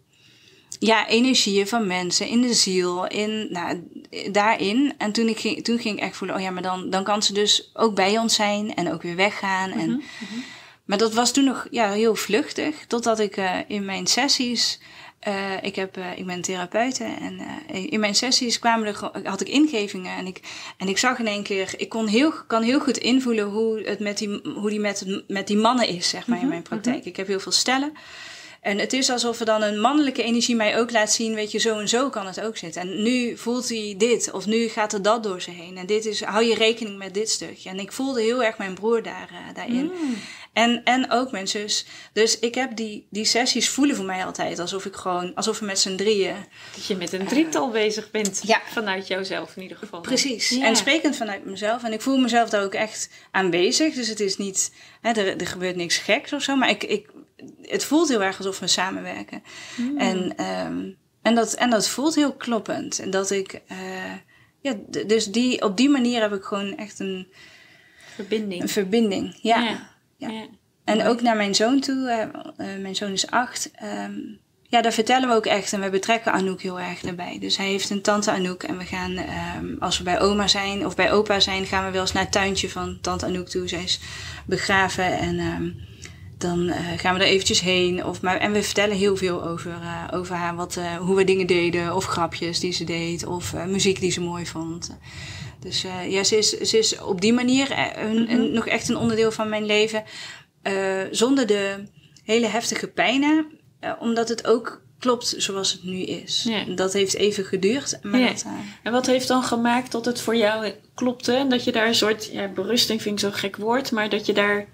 S2: ja, energieën van mensen, in de ziel, in, nou, daarin. En toen, ik ging, toen ging ik echt voelen, oh ja, maar dan, dan kan ze dus ook bij ons zijn en ook weer weggaan. En, mm-hmm, mm-hmm. Maar dat was toen nog ja, heel vluchtig, totdat ik uh, in mijn sessies... Uh, ik, heb, uh, ik ben therapeute en uh, in mijn sessies kwamen er, had ik ingevingen en ik, en ik zag in één keer, ik kon heel, kan heel goed invoelen hoe het met die, hoe die, met, met die mannen is, zeg maar, mm-hmm, in mijn praktijk. Mm-hmm. Ik heb heel veel stellen. En het is alsof er dan een mannelijke energie mij ook laat zien, weet je, zo en zo kan het ook zitten. En nu voelt hij dit, of nu gaat er dat door ze heen. En dit is, hou je rekening met dit stukje. En ik voelde heel erg mijn broer daar, uh, daarin. Mm. En, en ook mijn zus. Dus ik heb die, die sessies voelen voor mij altijd alsof ik gewoon, alsof we met z'n drieën...
S3: Dat je met een drietal uh, bezig bent.
S2: Ja.
S3: Vanuit jouzelf in ieder geval.
S2: Precies.
S3: Ja.
S2: En sprekend vanuit mezelf. En ik voel mezelf daar ook echt aanwezig. Dus het is niet, hè, er, er gebeurt niks geks of zo. Maar ik, ik, het voelt heel erg alsof we samenwerken. Mm. En, um, en, dat, en dat voelt heel kloppend. En dat ik, uh, ja, d- dus die, op die manier heb ik gewoon echt een...
S3: Verbinding.
S2: Een verbinding, ja.
S3: ja.
S2: Ja. Ja. En ook naar mijn zoon toe. Uh, uh, mijn zoon is acht. Um, ja, daar vertellen we ook echt. En we betrekken Anouk heel erg erbij. Dus hij heeft een tante Anouk. En we gaan, um, als we bij oma zijn of bij opa zijn, gaan we wel eens naar het tuintje van tante Anouk toe. Zij is begraven. En um, dan uh, gaan we er eventjes heen. Of, maar, en we vertellen heel veel over, uh, over haar. Wat, uh, hoe we dingen deden. Of grapjes die ze deed. Of uh, muziek die ze mooi vond. Dus uh, ja, ze is, ze is op die manier een, mm-hmm. een, nog echt een onderdeel van mijn leven. Uh, zonder de hele heftige pijnen. Uh, omdat het ook klopt zoals het nu is.
S3: Ja.
S2: Dat heeft even geduurd. Maar
S3: ja.
S2: dat, uh...
S3: En wat heeft dan gemaakt dat het voor jou klopte? En dat je daar een soort, ja, berusting vind ik zo'n gek woord. Maar dat je daar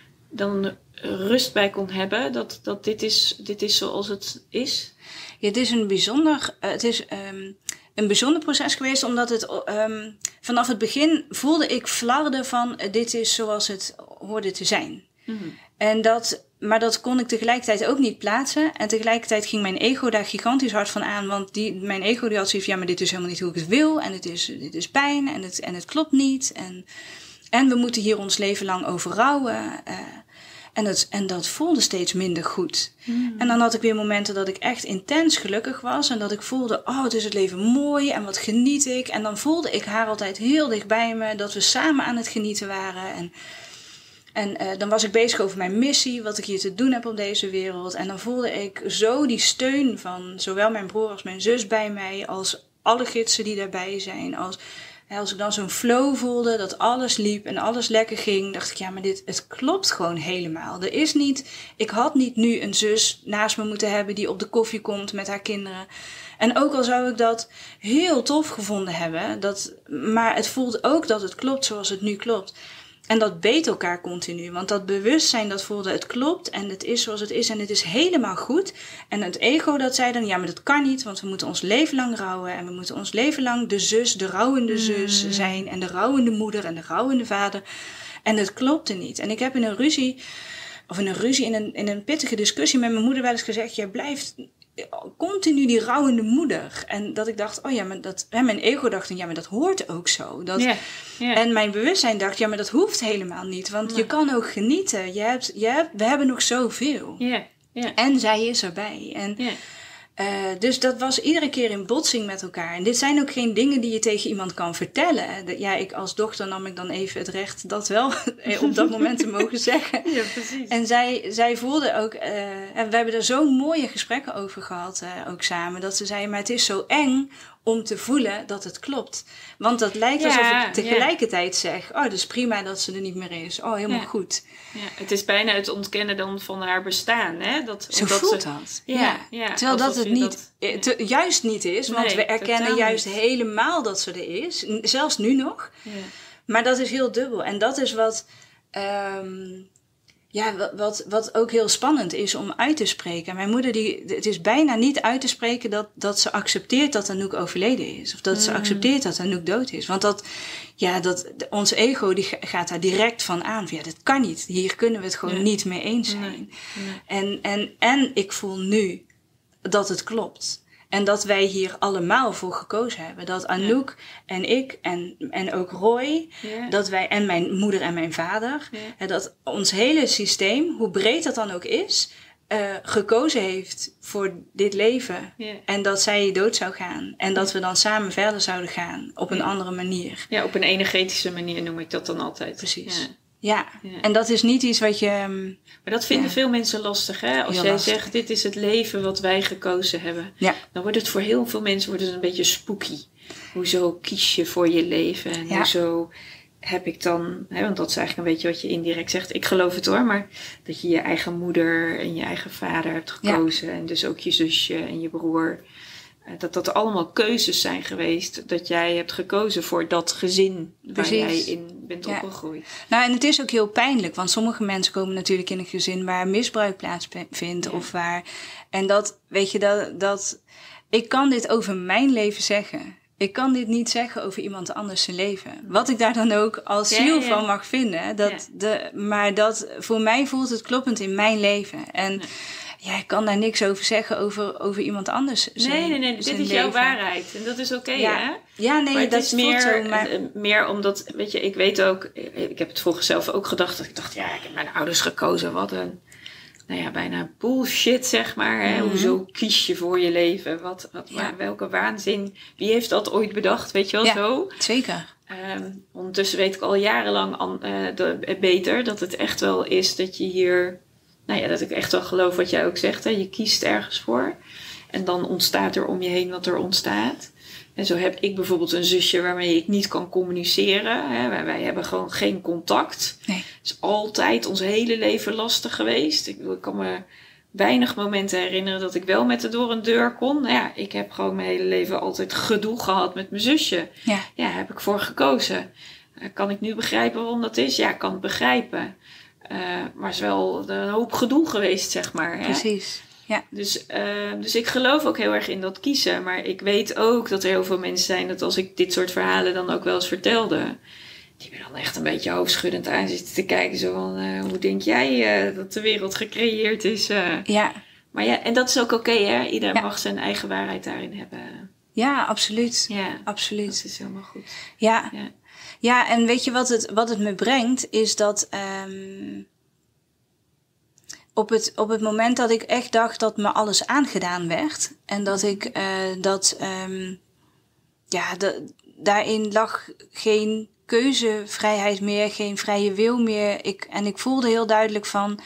S3: dan rust bij kon hebben. Dat, dat dit, is, dit is zoals het is.
S2: Ja, het is een bijzonder... Uh, het is... Um, Een bijzonder proces geweest, omdat het um, vanaf het begin voelde ik flarden van uh, dit is zoals het hoorde te zijn. Mm-hmm. En dat, maar dat kon ik tegelijkertijd ook niet plaatsen. En tegelijkertijd ging mijn ego daar gigantisch hard van aan. Want die, mijn ego die had zoiets van, ja, maar dit is helemaal niet hoe ik het wil. En het is, dit is pijn en het, en het klopt niet. En, en we moeten hier ons leven lang over rouwen. Uh, En, het, en dat voelde steeds minder goed.
S3: Mm.
S2: En dan had ik weer momenten dat ik echt intens gelukkig was. En dat ik voelde, oh, het is het leven mooi en wat geniet ik. En dan voelde ik haar altijd heel dicht bij me. Dat we samen aan het genieten waren. En, en uh, dan was ik bezig over mijn missie. Wat ik hier te doen heb op deze wereld. En dan voelde ik zo die steun van zowel mijn broer als mijn zus bij mij. Als alle gidsen die daarbij zijn. Als... Als ik dan zo'n flow voelde, dat alles liep en alles lekker ging, dacht ik, ja, maar dit, het klopt gewoon helemaal. Er is niet, ik had niet nu een zus naast me moeten hebben die op de koffie komt met haar kinderen. En ook al zou ik dat heel tof gevonden hebben, dat, maar het voelde ook dat het klopt zoals het nu klopt. En dat beet elkaar continu, want dat bewustzijn dat voelde, het klopt en het is zoals het is en het is helemaal goed. En het ego dat zei dan, ja, maar dat kan niet, want we moeten ons leven lang rouwen en we moeten ons leven lang de zus, de rouwende zus zijn en de rouwende moeder en de rouwende vader. En het klopte niet. En ik heb in een ruzie, of in een ruzie, in een, in een pittige discussie met mijn moeder wel eens gezegd, jij blijft continu die rouwende moeder. En dat ik dacht, oh ja, maar dat, hè, mijn ego dacht, ja, maar dat hoort ook zo. Dat,
S3: yeah, yeah.
S2: En mijn bewustzijn dacht, ja, maar dat hoeft helemaal niet. Want nee. Je kan ook genieten. Je hebt, je hebt, we hebben nog zoveel.
S3: Yeah, yeah.
S2: En zij is erbij. En,
S3: yeah.
S2: uh, dus dat was iedere keer in botsing met elkaar. En dit zijn ook geen dingen die je tegen iemand kan vertellen. De, ja, ik als dochter nam ik dan even het recht dat wel op dat moment te mogen zeggen.
S3: Ja, precies.
S2: En zij, zij voelde ook, uh, en we hebben er zo mooie gesprekken over gehad, uh, ook samen, dat ze zei, maar het is zo eng om te voelen dat het klopt. Want dat lijkt
S3: ja,
S2: alsof ik tegelijkertijd
S3: ja.
S2: zeg, oh, het is prima dat ze er niet meer is. Oh, helemaal
S3: ja.
S2: goed.
S3: Ja, het is bijna het ontkennen dan van haar bestaan. Hè? Dat,
S2: zo
S3: omdat
S2: voelt
S3: ze,
S2: dat.
S3: Ja,
S2: ja.
S3: Ja,
S2: terwijl dat het niet, dat, te, juist niet is. Want
S3: nee,
S2: we erkennen juist
S3: niet.
S2: helemaal dat ze er is. Zelfs nu nog.
S3: Ja.
S2: Maar dat is heel dubbel. En dat is wat... Um, Ja, wat, wat, wat ook heel spannend is om uit te spreken. Mijn moeder, die, het is bijna niet uit te spreken dat, dat ze accepteert dat Anouk overleden is. Of dat mm. ze accepteert dat Anouk dood is. Want dat, ja, dat, ons ego die gaat daar direct van aan. Ja, dat kan niet. Hier kunnen we het gewoon nee. niet mee eens zijn. Nee. Nee. En, en, en ik voel nu dat het klopt. En dat wij hier allemaal voor gekozen hebben. Dat Anouk ja. en ik en, en ook Roy, ja. dat wij, en mijn moeder en mijn vader, ja. dat ons hele systeem, hoe breed dat dan ook is, uh, gekozen heeft voor dit leven. Ja. En dat zij dood zou gaan. En dat we dan samen verder zouden gaan op een ja. andere manier.
S3: Ja, op een energetische manier noem ik dat dan altijd.
S2: Precies. Ja. Ja. ja, en dat is niet iets wat je...
S3: Maar dat vinden ja. veel mensen lastig, hè? Als heel jij lastig. zegt, dit is het leven wat wij gekozen hebben. Ja. Dan wordt het voor heel veel mensen wordt het een beetje spooky. Hoezo kies je voor je leven? En ja. hoezo heb ik dan... Hè, want dat is eigenlijk een beetje wat je indirect zegt. Ik geloof het hoor, maar dat je je eigen moeder en je eigen vader hebt gekozen. Ja. En dus ook je zusje en je broer... Dat dat allemaal keuzes zijn geweest. Dat jij hebt gekozen voor dat gezin waar Precies. jij in bent ja. opgegroeid.
S2: Nou, en het is ook heel pijnlijk. Want sommige mensen komen natuurlijk in een gezin waar misbruik plaatsvindt. Ja. Of waar... En dat, weet je, dat, dat... Ik kan dit over mijn leven zeggen. Ik kan dit niet zeggen over iemand anders zijn leven. Wat ik daar dan ook als ziel ja, ja. van mag vinden. Dat ja. de, maar dat, voor mij voelt het kloppend in mijn leven. En... Ja. Ja, ik kan daar niks over zeggen over, over iemand anders. Zijn,
S3: nee, nee, nee. Dit is
S2: leven.
S3: jouw waarheid. En dat is oké, okay,
S2: ja.
S3: hè?
S2: Ja, nee,
S3: maar
S2: dat
S3: is meer,
S2: zo, maar...
S3: meer omdat, weet je, ik weet ook... Ik heb het vroeger zelf ook gedacht. Dat ik dacht, ja, ik heb mijn ouders gekozen. Wat een, nou ja, bijna bullshit, zeg maar. Hè? Mm-hmm. Hoezo kies je voor je leven? Wat, wat, ja. maar, welke waanzin? Wie heeft dat ooit bedacht, weet je wel,
S2: ja,
S3: zo?
S2: Zeker.
S3: Um, ondertussen weet ik al jarenlang an, uh, de, beter dat het echt wel is dat je hier... Nou ja, dat ik echt wel geloof wat jij ook zegt. Hè? Je kiest ergens voor. En dan ontstaat er om je heen wat er ontstaat. En zo heb ik bijvoorbeeld een zusje waarmee ik niet kan communiceren. Hè? Wij, wij hebben gewoon geen contact.
S2: Nee.
S3: Het is altijd ons hele leven lastig geweest. Ik, ik kan me weinig momenten herinneren dat ik wel met haar door een deur kon. Nou ja, ik heb gewoon mijn hele leven altijd gedoe gehad met mijn zusje.
S2: Ja,
S3: ja heb ik voor gekozen. Uh, kan ik nu begrijpen waarom dat is? Ja, ik kan het begrijpen. Uh, maar het is wel een hoop gedoe geweest, zeg maar. Hè?
S2: Precies, ja.
S3: Dus, uh, dus ik geloof ook heel erg in dat kiezen. Maar ik weet ook dat er heel veel mensen zijn... dat als ik dit soort verhalen dan ook wel eens vertelde... die me dan echt een beetje hoofdschuddend aan zitten te kijken. Zo van, uh, hoe denk jij uh, dat de wereld gecreëerd is? Uh,
S2: ja.
S3: Maar ja, en dat is ook oké, okay, hè? Ieder
S2: ja.
S3: mag zijn eigen waarheid daarin hebben.
S2: Ja, absoluut.
S3: Ja,
S2: absoluut.
S3: Dat is helemaal goed.
S2: Ja.
S3: Ja.
S2: Ja, en weet je wat het, wat het me brengt, is dat... Um, op het, op het moment dat ik echt dacht dat me alles aangedaan werd. En dat ik uh, dat, um, ja, de, daarin lag geen keuzevrijheid meer, geen vrije wil meer. Ik, en ik voelde heel duidelijk van,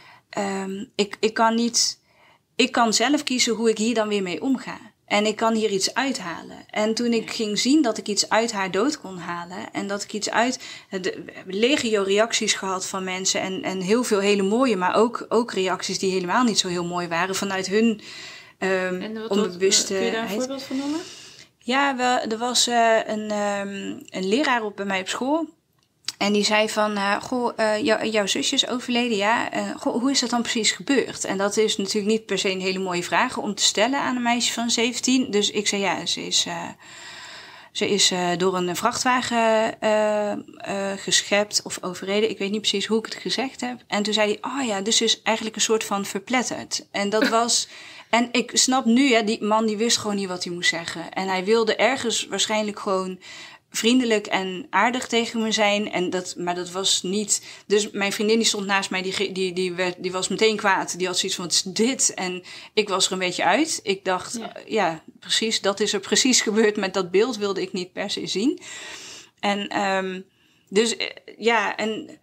S2: um, ik, ik kan niet, ik kan zelf kiezen hoe ik hier dan weer mee omga. En ik kan hier iets uithalen. En toen ik ging zien dat ik iets uit haar dood kon halen. En dat ik iets uit... De, we hebben legio reacties gehad van mensen. En, en heel veel hele mooie. Maar ook, ook reacties die helemaal niet zo heel mooi waren. Vanuit hun um,
S3: en wat,
S2: onbewuste...
S3: Kun je daar een voorbeeld van noemen?
S2: Ja, wel, er was uh, een, um, een leraar op bij mij op school. En die zei van, uh, goh, uh, jou, jouw zusje is overleden, ja. Uh, goh, hoe is dat dan precies gebeurd? En dat is natuurlijk niet per se een hele mooie vraag om te stellen aan een meisje van zeventien. Dus ik zei, ja, ze is, uh, ze is uh, door een vrachtwagen uh, uh, geschept of overreden. Ik weet niet precies hoe ik het gezegd heb. En toen zei hij, oh ja, dus ze is eigenlijk een soort van verpletterd. En dat was... En ik snap nu, hè, die man die wist gewoon niet wat hij moest zeggen. En hij wilde ergens waarschijnlijk gewoon... vriendelijk en aardig tegen me zijn. En dat, maar dat was niet... Dus mijn vriendin die stond naast mij, die, die, die, werd, die was meteen kwaad. Die had zoiets van, wat is dit? En ik was er een beetje uit. Ik dacht, ja, ja precies, dat is er precies gebeurd. Met dat beeld wilde ik niet per se zien. En um, dus, ja, en...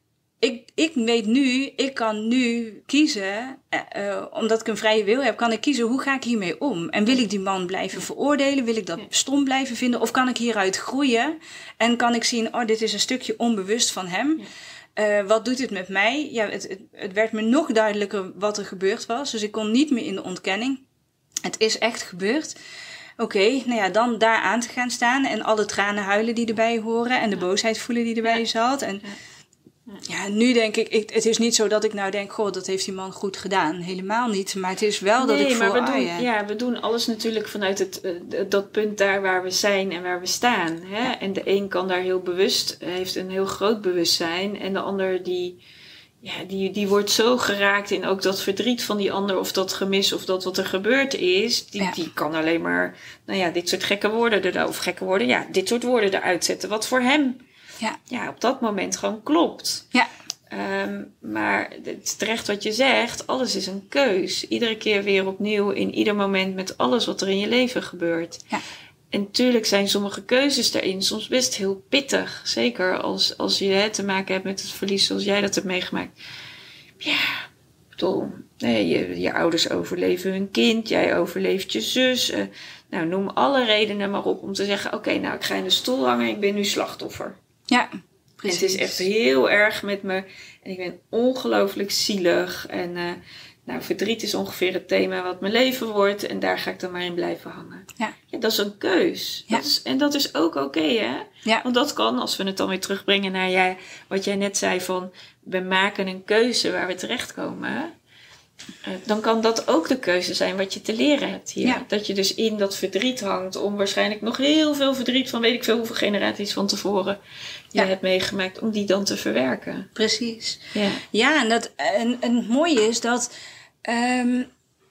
S2: Ik, ik weet nu, ik kan nu kiezen, uh, omdat ik een vrije wil heb, kan ik kiezen hoe ga ik hiermee om? En wil ik die man blijven veroordelen? Wil ik dat stom blijven vinden? Of kan ik hieruit groeien? En kan ik zien, oh, dit is een stukje onbewust van hem. Uh, wat doet het met mij? Ja, het, het, het werd me nog duidelijker wat er gebeurd was. Dus ik kon niet meer in de ontkenning. Het is echt gebeurd. Oké, okay, nou ja, dan daar aan te gaan staan en alle tranen huilen die erbij horen en de boosheid voelen die erbij zat. En ja, nu denk ik, ik, het is niet zo dat ik nou denk, goh, dat heeft die man goed gedaan. Helemaal niet, maar het is wel dat
S3: nee,
S2: ik voor...
S3: maar we
S2: ah,
S3: doen,
S2: ja.
S3: ja, we doen alles natuurlijk vanuit het, uh, dat punt daar waar we zijn en waar we staan. Hè? Ja. En de een kan daar heel bewust, heeft een heel groot bewustzijn. En de ander die, ja, die, die wordt zo geraakt in ook dat verdriet van die ander, of dat gemis, of dat wat er gebeurd is. Die, ja. die kan alleen maar, nou ja, dit soort gekke woorden, er, of gekke woorden, ja, dit soort woorden eruit zetten. Wat voor hem... Ja. ja, op dat moment gewoon klopt. Ja. Um, maar het is terecht wat je zegt, alles is een keus. Iedere keer weer opnieuw, in ieder moment met alles wat er in je leven gebeurt. Ja. En natuurlijk zijn sommige keuzes daarin soms best heel pittig. Zeker als, als je hè, te maken hebt met het verlies zoals jij dat hebt meegemaakt. Ja, ik bedoel, nee, je, je ouders overleven hun kind, jij overleeft je zus. Uh, nou, noem alle redenen maar op om te zeggen, oké, okay, nou ik ga in de stoel hangen, ik ben nu slachtoffer.
S2: Ja, precies.
S3: En het is echt heel erg met me. En ik ben ongelooflijk zielig. En uh, nou, verdriet is ongeveer het thema wat mijn leven wordt. En daar ga ik dan maar in blijven hangen. Ja. Ja, dat is een keus. Ja. Dat is, en dat is ook oké, okay, hè? Ja. Want dat kan, als we het dan weer terugbrengen naar jij, wat jij net zei van... we maken een keuze waar we terechtkomen... Uh, dan kan dat ook de keuze zijn wat je te leren hebt hier. Ja. Dat je dus in dat verdriet hangt om waarschijnlijk nog heel veel verdriet van weet ik veel hoeveel generaties van tevoren je ja. hebt meegemaakt, om die dan te verwerken.
S2: Precies. Ja, ja en, dat, en, en het mooie is dat... Um,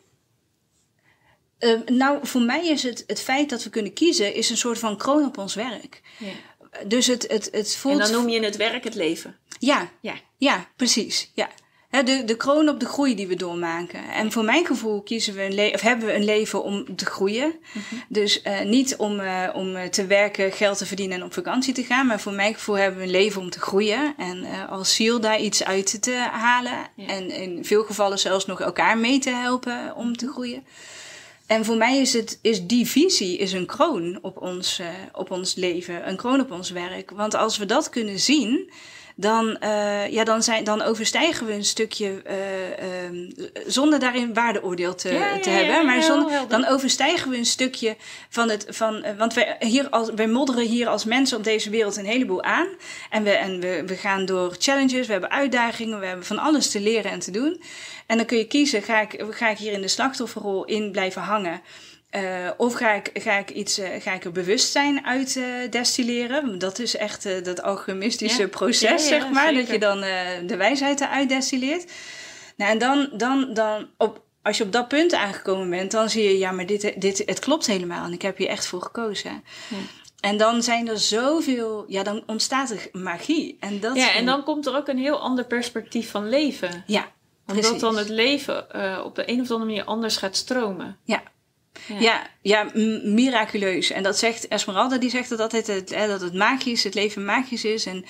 S2: uh, nou, voor mij is het, het feit dat we kunnen kiezen is een soort van kroon op ons werk. Ja. Dus het, het, het voelt...
S3: En dan noem je het werk het leven.
S2: Ja, ja. ja precies. Ja. De, de kroon op de groei die we doormaken. En voor mijn gevoel kiezen we een le- of hebben we een leven om te groeien. Mm-hmm. Dus uh, niet om, uh, om te werken, geld te verdienen en op vakantie te gaan. Maar voor mijn gevoel hebben we een leven om te groeien. En uh, als ziel daar iets uit te halen. Ja. En in veel gevallen zelfs nog elkaar mee te helpen om te groeien. En voor mij is, het, is die visie is een kroon op ons, uh, op ons leven. Een kroon op ons werk. Want als we dat kunnen zien... Dan, uh, ja, dan, zijn, dan overstijgen we een stukje, uh, um, zonder daarin waardeoordeel te, ja, ja, te hebben. Ja, maar zonder, dan overstijgen we een stukje van het, van, uh, want wij, hier als, wij modderen hier als mensen op deze wereld een heleboel aan. En, we, en we, we gaan door challenges, we hebben uitdagingen, we hebben van alles te leren en te doen. En dan kun je kiezen, ga ik, ga ik hier in de slachtofferrol in blijven hangen? Uh, of ga ik, ga ik iets, uh, ga ik er bewustzijn uit uh, destilleren? Dat is echt uh, dat alchemistische ja. proces, ja, ja, zeg maar. Zeker. Dat je dan uh, de wijsheid eruit destilleert. Nou, en dan, dan, dan op, als je op dat punt aangekomen bent, dan zie je, ja, maar dit, dit, het klopt helemaal. En ik heb hier echt voor gekozen. Ja. En dan zijn er zoveel, ja, dan ontstaat er magie. En dat
S3: ja, en dan komt er ook een heel ander perspectief van leven.
S2: Ja.
S3: Omdat
S2: Precies.
S3: dan het leven uh, op de een of andere manier anders gaat stromen.
S2: Ja. Ja, ja, ja m- miraculeus. En dat zegt Esmeralda, die zegt dat altijd, het, hè, dat het magisch, het leven magisch is. En,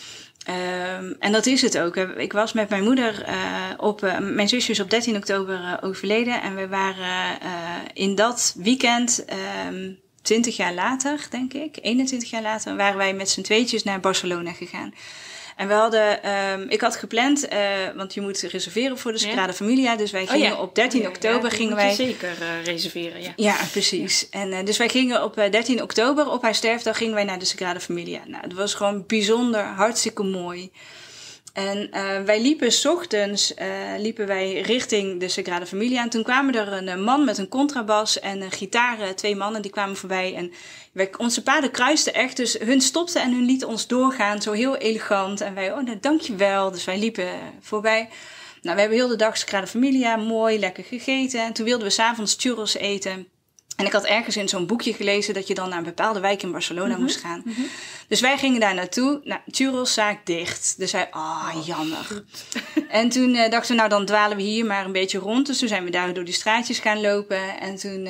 S2: um, en dat is het ook. Ik was met mijn moeder uh, op, uh, mijn zusje is op dertien oktober uh, overleden. En we waren uh, in dat weekend, um, twintig jaar later, denk ik, eenentwintig jaar later, waren wij met z'n tweetjes naar Barcelona gegaan. En we hadden, um, ik had gepland, uh, want je moet reserveren voor de Sagrada ja. Familia. Dus wij gingen oh, ja. op dertien oktober,
S3: ja,
S2: gingen wij...
S3: moet je zeker uh, reserveren, ja.
S2: Ja, precies. Ja. En uh, dus wij gingen op uh, dertien oktober, op haar sterfdag, gingen wij naar de Sagrada Familia. Nou, het was gewoon bijzonder, hartstikke mooi. En uh, wij liepen 's ochtends, uh, liepen wij richting de Sagrada Familia. En toen kwamen er een, een man met een contrabas en een gitaar, uh, twee mannen, die kwamen voorbij. En wij, onze paden kruisten echt, dus hun stopten en hun lieten ons doorgaan, zo heel elegant. En wij, oh, nou, dankjewel. Dus wij liepen uh, voorbij. Nou, we hebben heel de dag Sagrada Familia, mooi, lekker gegeten. En toen wilden we 's avonds churros eten. En ik had ergens in zo'n boekje gelezen dat je dan naar een bepaalde wijk in Barcelona mm-hmm. moest gaan. Mm-hmm. Dus wij gingen daar naartoe. Nou, churroszaak dicht. Dus hij, ah, oh, jammer. En toen uh, dachten we, nou dan dwalen we hier maar een beetje rond. Dus toen zijn we daar door die straatjes gaan lopen. En toen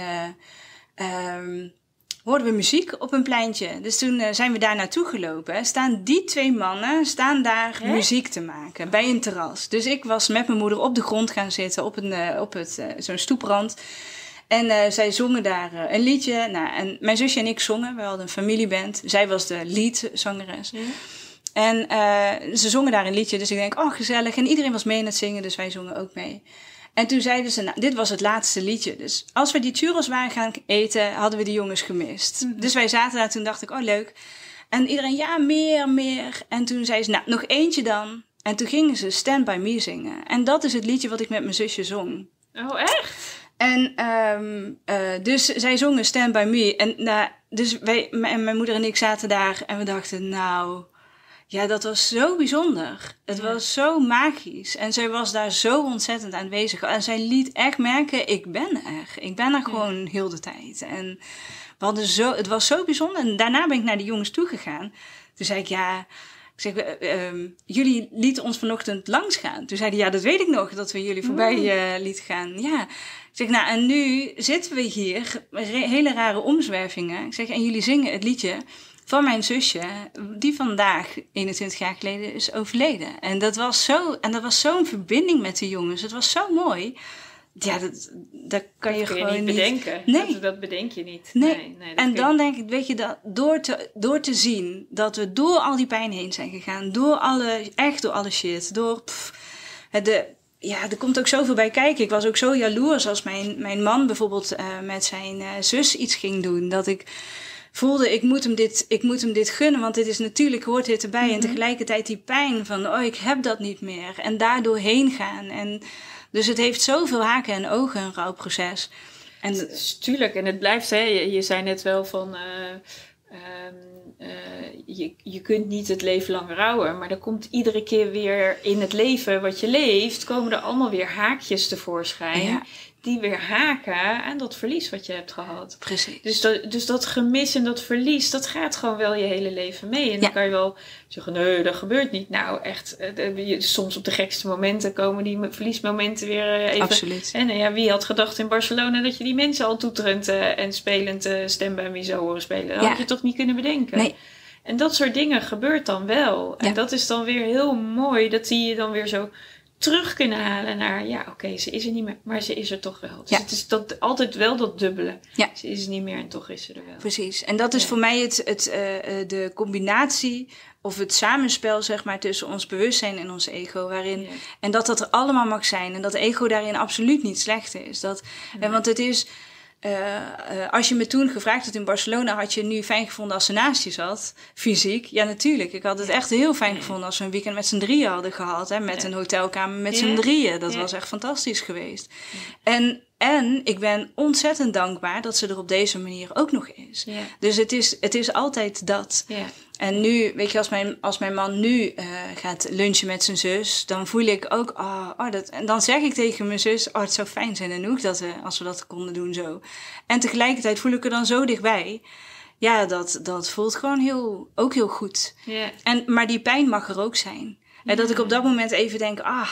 S2: uh, um, hoorden we muziek op een pleintje. Dus toen uh, zijn we daar naartoe gelopen. Staan die twee mannen, staan daar Hè? muziek te maken bij een terras. Dus ik was met mijn moeder op de grond gaan zitten, op, een, uh, op het, uh, zo'n stoeprand. En uh, zij zongen daar uh, een liedje. Nou, en mijn zusje en ik zongen. We hadden een familieband. Zij was de leadzangeres. Ja. En uh, ze zongen daar een liedje. Dus ik denk, oh gezellig. En iedereen was mee aan het zingen. Dus wij zongen ook mee. En toen zeiden ze, nou, dit was het laatste liedje. Dus als we die churros waren gaan eten, hadden we die jongens gemist. Mm-hmm. Dus wij zaten daar. Toen dacht ik, oh leuk. En iedereen, ja, meer, meer. En toen zei ze, nou, nog eentje dan. En toen gingen ze Stand By Me zingen. En dat is het liedje wat ik met mijn zusje zong.
S3: Oh, echt?
S2: En um, uh, dus zij zongen Stand By Me. En nou, dus wij, en mijn moeder en ik zaten daar en we dachten, nou, ja, dat was zo bijzonder. Het ja. was zo magisch. En zij was daar zo ontzettend aanwezig. En zij liet echt merken, ik ben er. Ik ben er gewoon ja. heel de tijd. En we hadden zo, het was zo bijzonder. En daarna ben ik naar die jongens toegegaan. Toen zei ik, ja... Ik zeg, uh, um, jullie lieten ons vanochtend langs gaan. Toen zeiden ja, dat weet ik nog, dat we jullie voorbij uh, lieten gaan. Ja. Ik zeg, nou, en nu zitten we hier, re- hele rare omzwervingen. Ik zeg, en jullie zingen het liedje van mijn zusje, die vandaag, eenentwintig jaar geleden, is overleden. En dat was zo, en dat was zo'n verbinding met die jongens. Het was zo mooi. Ja, dat, dat kan je
S3: dat
S2: gewoon
S3: je niet
S2: niet
S3: bedenken.
S2: Nee.
S3: Dat, dat bedenk je niet.
S2: Nee.
S3: nee, nee
S2: en dan denk ik, weet je, dat door te, door te zien dat we door al die pijn heen zijn gegaan, door alle, echt door alle shit, door, pff, de, ja, er komt ook zoveel bij kijken. Ik was ook zo jaloers als mijn, mijn man bijvoorbeeld uh, met zijn uh, zus iets ging doen, dat ik voelde, ik moet hem dit, ik moet hem dit gunnen, want dit is natuurlijk, hoort dit erbij. Mm-hmm. En tegelijkertijd die pijn van, oh, ik heb dat niet meer. En daardoor heen gaan. En dus het heeft zoveel haken en ogen, een rouwproces. En
S3: het, tuurlijk, en het blijft, hè, je, je zei net wel van, uh, uh, uh, je, je kunt niet het leven lang rouwen, maar er komt iedere keer weer in het leven wat je leeft, komen er allemaal weer haakjes tevoorschijn. Ja. Die weer haken aan dat verlies wat je hebt gehad.
S2: Precies.
S3: Dus dat, dus dat gemis en dat verlies, dat gaat gewoon wel je hele leven mee. En ja. dan kan je wel zeggen, nee, dat gebeurt niet. Nou, echt, soms op de gekste momenten komen die verliesmomenten weer even.
S2: Absoluut.
S3: En ja, wie had gedacht in Barcelona dat je die mensen al toeterend en spelend Stand By Me zou horen spelen? Dat ja. had je toch niet kunnen bedenken?
S2: Nee.
S3: En dat soort dingen gebeurt dan wel. En ja. dat is dan weer heel mooi, dat zie je dan weer zo terug kunnen halen naar, ja, oké, okay, ze is er niet meer, maar ze is er toch wel. Dus ja. het is dat, altijd wel dat dubbele. Ja. Ze is er niet meer en toch is ze er wel.
S2: Precies. En dat is ja. voor mij het, het, uh, de combinatie of het samenspel, zeg maar, tussen ons bewustzijn en ons ego. Waarin, ja. En dat dat er allemaal mag zijn. En dat ego daarin absoluut niet slecht is. Dat, ja. uh, want het is... Uh, uh, als je me toen gevraagd had in Barcelona, had je nu fijn gevonden als ze naast je zat, fysiek? Ja, natuurlijk. Ik had het echt heel fijn gevonden als we een weekend met z'n drieën hadden gehad. Hè, met ja. een hotelkamer met ja. z'n drieën. Dat ja. was echt fantastisch geweest. Ja. En, en ik ben ontzettend dankbaar dat ze er op deze manier ook nog is. Ja. Dus het is, het is altijd dat. Ja. En nu, weet je, als mijn, als mijn man nu uh, gaat lunchen met zijn zus, dan voel ik ook, oh, oh dat, en dan zeg ik tegen mijn zus, oh, het zou fijn zijn en ook dat we, als we dat konden doen zo. En tegelijkertijd voel ik er dan zo dichtbij. Ja, dat, dat voelt gewoon heel, ook heel goed. Yeah. En, maar die pijn mag er ook zijn. Yeah. En dat ik op dat moment even denk, ah,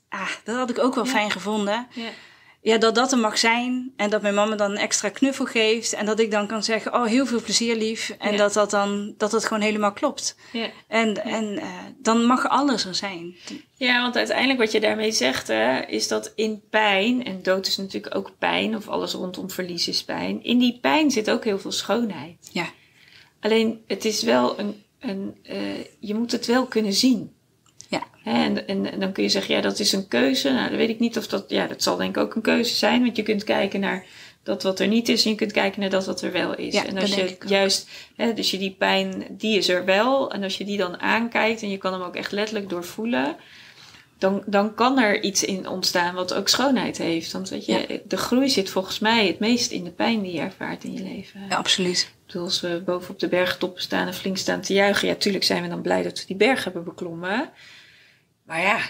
S2: ah, dat had ik ook wel
S3: ja.
S2: fijn gevonden.
S3: Ja.
S2: Ja, dat dat er mag zijn. En dat mijn mama dan een extra knuffel geeft. En dat ik dan kan zeggen, oh, heel veel plezier, lief. En
S3: Ja.
S2: dat dat dan, dat het gewoon helemaal klopt.
S3: Ja.
S2: En, ja. en uh, dan mag alles er zijn.
S3: Ja, want uiteindelijk wat je daarmee zegt, hè, is dat in pijn, en dood is natuurlijk ook pijn, of alles rondom verlies is pijn. In die pijn zit ook heel veel schoonheid.
S2: Ja.
S3: Alleen, het is wel een, een uh, je moet het wel kunnen zien.
S2: Ja.
S3: Hè, en, en, en dan kun je zeggen, ja, dat is een keuze. Nou, dan weet ik niet of dat, ja, dat zal denk ik ook een keuze zijn. Want je kunt kijken naar dat wat er niet is en je kunt kijken naar dat wat er wel is.
S2: Ja,
S3: en als
S2: dat
S3: je juist, hè, dus je die pijn, die is er wel. En als je die dan aankijkt en je kan hem ook echt letterlijk doorvoelen, dan, dan kan er iets in ontstaan wat ook schoonheid heeft. Want weet je, ja. de groei zit volgens mij het meest in de pijn die je ervaart in je leven.
S2: Ja, absoluut.
S3: Ik bedoel, als we boven op de bergtoppen staan en flink staan te juichen, ja, tuurlijk zijn we dan blij dat we die berg hebben beklommen. Maar ja,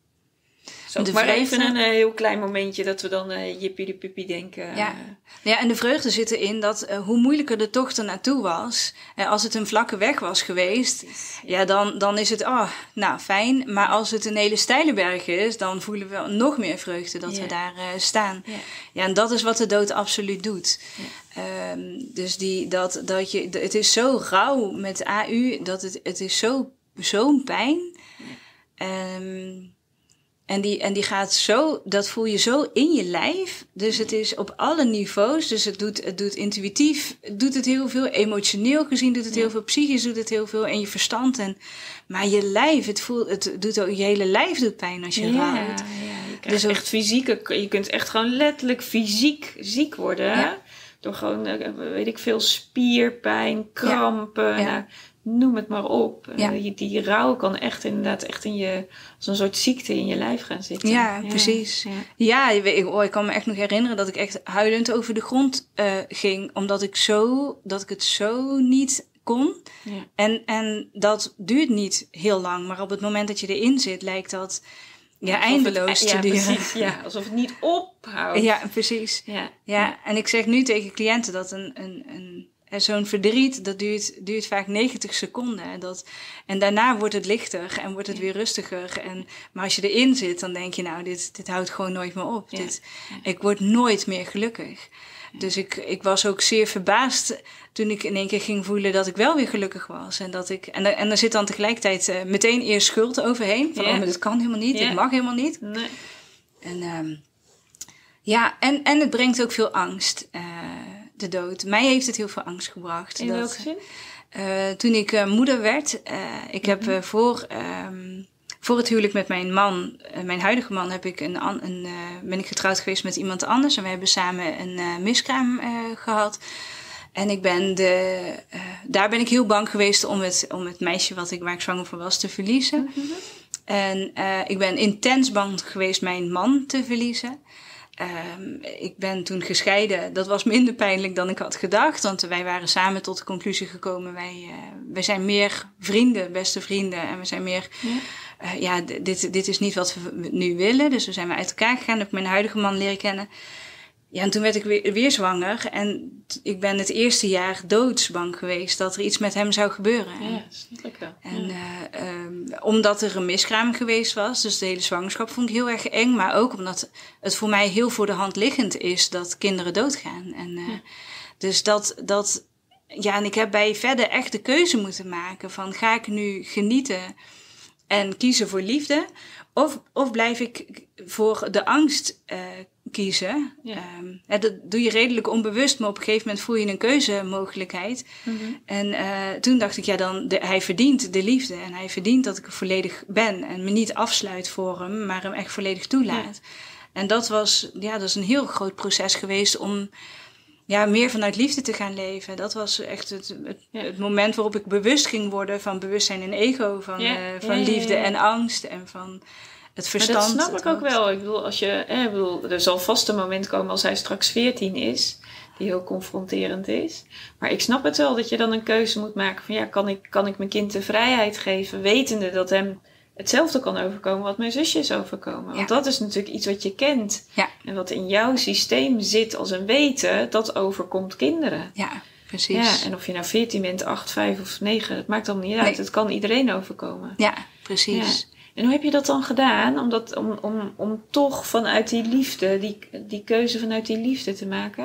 S3: zo maar even een uh, heel klein momentje dat we dan uh, jippie de puppie denken.
S2: Ja. ja, en de vreugde zit erin dat uh, hoe moeilijker de tocht er naartoe was, uh, als het een vlakke weg was geweest, ja, ja dan, dan is het, oh, nou fijn. Maar als het een hele steile berg is, dan voelen we nog meer vreugde dat ja. we daar uh, staan. Ja. ja, en dat is wat de dood absoluut doet. Ja. Um, dus die, dat, dat je, het is zo rauw met A U, dat het, het is zo, zo'n pijn. Ja. Um, En die, en die gaat zo, dat voel je zo in je lijf. Dus het is op alle niveaus. Dus het doet, het doet intuïtief, doet het heel veel. Emotioneel gezien doet het heel veel. Psychisch doet het heel veel. En je verstand. En, maar je lijf, het voelt, het doet ook, je hele lijf doet pijn als je ja, rouwt.
S3: Ja, je krijgt dus echt fysieke, je kunt echt gewoon letterlijk fysiek ziek worden. Ja. Door gewoon, weet ik veel, spierpijn, krampen. Ja. Ja. Nou, noem het maar op. Ja. Die, die rouw kan echt inderdaad echt in je, als een soort ziekte in je lijf gaan zitten.
S2: Ja, ja. precies. Ja, ja ik, oh, ik kan me echt nog herinneren dat ik echt huilend over de grond uh, ging. Omdat ik zo, dat ik het zo niet kon. Ja. En, en dat duurt niet heel lang. Maar op het moment dat je erin zit, lijkt dat ja, eindeloos het, te ja, duren.
S3: Precies, ja, alsof het niet ophoudt.
S2: Ja, precies. Ja. Ja, en ik zeg nu tegen cliënten dat een, een, een En zo'n verdriet, dat duurt, duurt vaak negentig seconden. Dat, en daarna wordt het lichter en wordt het weer rustiger. En, maar als je erin zit, dan denk je, nou, dit, dit houdt gewoon nooit meer op. Ja. Dit, ik word nooit meer gelukkig. Ja. Dus ik, ik was ook zeer verbaasd toen ik in één keer ging voelen dat ik wel weer gelukkig was. En, dat ik, en, en er zit dan tegelijkertijd uh, meteen eerst schuld overheen. Van, ja. oh, maar dit kan helemaal niet, ja. dit mag helemaal niet. Nee. En, um, ja, en, en het brengt ook veel angst. Uh, de dood. Mij heeft het heel veel angst gebracht.
S3: In welke zin?
S2: Uh, toen ik uh, moeder werd, uh, ik mm-hmm. heb uh, voor, um, voor het huwelijk met mijn man, uh, mijn huidige man, heb ik een, een, uh, ben ik getrouwd geweest met iemand anders. En we hebben samen een uh, miskraam uh, gehad. En ik ben de, uh, daar ben ik heel bang geweest om het, om het meisje wat ik, waar ik zwanger van was te verliezen. Mm-hmm. En uh, ik ben intens bang geweest mijn man te verliezen. Um, ik ben toen gescheiden. Dat was minder pijnlijk dan ik had gedacht. Want wij waren samen tot de conclusie gekomen. Wij, uh, wij zijn meer vrienden, beste vrienden. En we zijn meer... Ja, uh, ja d- dit, dit is niet wat we nu willen. Dus we zijn weer uit elkaar gegaan. Heb ik mijn huidige man leren kennen. Ja, en toen werd ik weer, weer zwanger. En t- ik ben het eerste jaar doodsbang geweest dat er iets met hem zou gebeuren.
S3: Ja, snap ik wel.
S2: En ja. uh, um, omdat er een miskraam geweest was. Dus de hele zwangerschap vond ik heel erg eng. Maar ook omdat het voor mij heel voor de hand liggend is dat kinderen doodgaan. En, uh, ja. Dus dat, dat... Ja, en ik heb bij verder echt de keuze moeten maken van ga ik nu genieten en kiezen voor liefde? Of, of blijf ik voor de angst uh, kiezen? Ja. Um, dat doe je redelijk onbewust, maar op een gegeven moment voel je een keuzemogelijkheid. Mm-hmm. En uh, toen dacht ik, ja, dan de, hij verdient de liefde. En hij verdient dat ik er volledig ben. En me niet afsluit voor hem, maar hem echt volledig toelaat. Ja. En dat was, ja, dat is een heel groot proces geweest om ja, meer vanuit liefde te gaan leven. Dat was echt het, het, ja. het moment waarop ik bewust ging worden van bewustzijn en ego. Van, ja. uh, van ja, ja, liefde ja, ja. en angst en van het verstand.
S3: Maar dat snap ik ook wel. Ik bedoel, als je, eh, ik bedoel, er zal vast een moment komen als hij straks veertien is, die heel confronterend is. Maar ik snap het wel dat je dan een keuze moet maken van ja, kan ik, kan ik mijn kind de vrijheid geven, wetende dat hem hetzelfde kan overkomen wat mijn zusje is overkomen. Want ja. dat is natuurlijk iets wat je kent. Ja. En wat in jouw systeem zit als een weten, dat overkomt kinderen.
S2: Ja, precies.
S3: Ja, en of je nou veertien bent, acht, vijf of negen, dat maakt allemaal niet uit. Nee. Het kan iedereen overkomen.
S2: Ja, precies.
S3: Ja. En hoe heb je dat dan gedaan? Om, dat, om, om, om toch vanuit die liefde, die, die keuze vanuit die liefde te maken?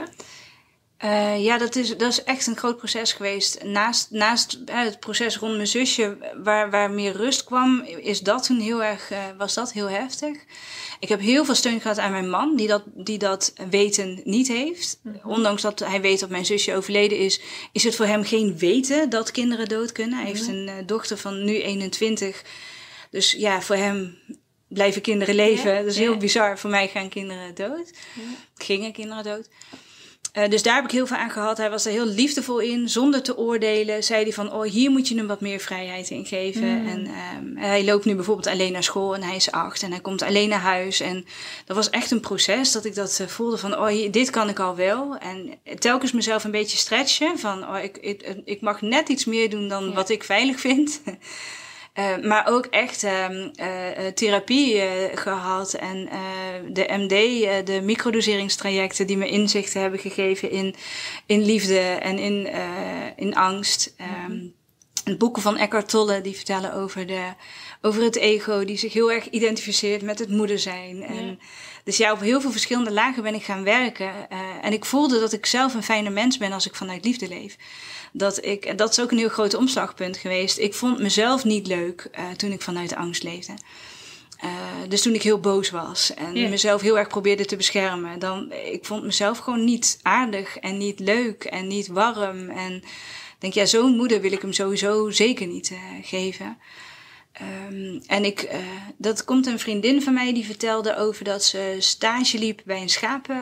S2: Uh, ja, dat is, dat is echt een groot proces geweest. Naast, naast uh, het proces rond mijn zusje, waar, waar meer rust kwam, is dat toen heel erg, uh, was dat heel heftig. Ik heb heel veel steun gehad aan mijn man, die dat, die dat weten niet heeft. Mm-hmm. Ondanks dat hij weet dat mijn zusje overleden is, is het voor hem geen weten dat kinderen dood kunnen. Hij mm-hmm. heeft een uh, dochter van nu eenentwintig. Dus ja, voor hem blijven kinderen leven. Ja, dat is heel ja. bizar. Voor mij gaan kinderen dood. Ja. Gingen kinderen dood. Uh, dus daar heb ik heel veel aan gehad. Hij was er heel liefdevol in, zonder te oordelen. Zei hij van, oh, hier moet je hem wat meer vrijheid in geven. Mm. En um, hij loopt nu bijvoorbeeld alleen naar school en hij is acht. En hij komt alleen naar huis. En dat was echt een proces dat ik dat uh, voelde van, oh, hier, dit kan ik al wel. En telkens mezelf een beetje stretchen. Van, oh, ik, ik, ik mag net iets meer doen dan ja. wat ik veilig vind. Uh, maar ook echt uh, uh, therapie uh, gehad en uh, de M D, uh, de microdoseringstrajecten die me inzichten hebben gegeven in, in liefde en in, uh, in angst. Um, de boeken van Eckhart Tolle die vertellen over, de, over het ego, die zich heel erg identificeert met het moeder zijn. Ja. En dus ja, op heel veel verschillende lagen ben ik gaan werken. Uh, en ik voelde dat ik zelf een fijne mens ben als ik vanuit liefde leef. Dat ik, en dat is ook een heel groot omslagpunt geweest. Ik vond mezelf niet leuk uh, toen ik vanuit angst leefde. Uh, dus toen ik heel boos was en yeah. mezelf heel erg probeerde te beschermen. Dan, ik vond mezelf gewoon niet aardig en niet leuk en niet warm. En ik denk, ja, zo'n moeder wil ik hem sowieso zeker niet uh, geven. Um, en ik, uh, dat komt een vriendin van mij die vertelde over dat ze stage liep bij een schapen...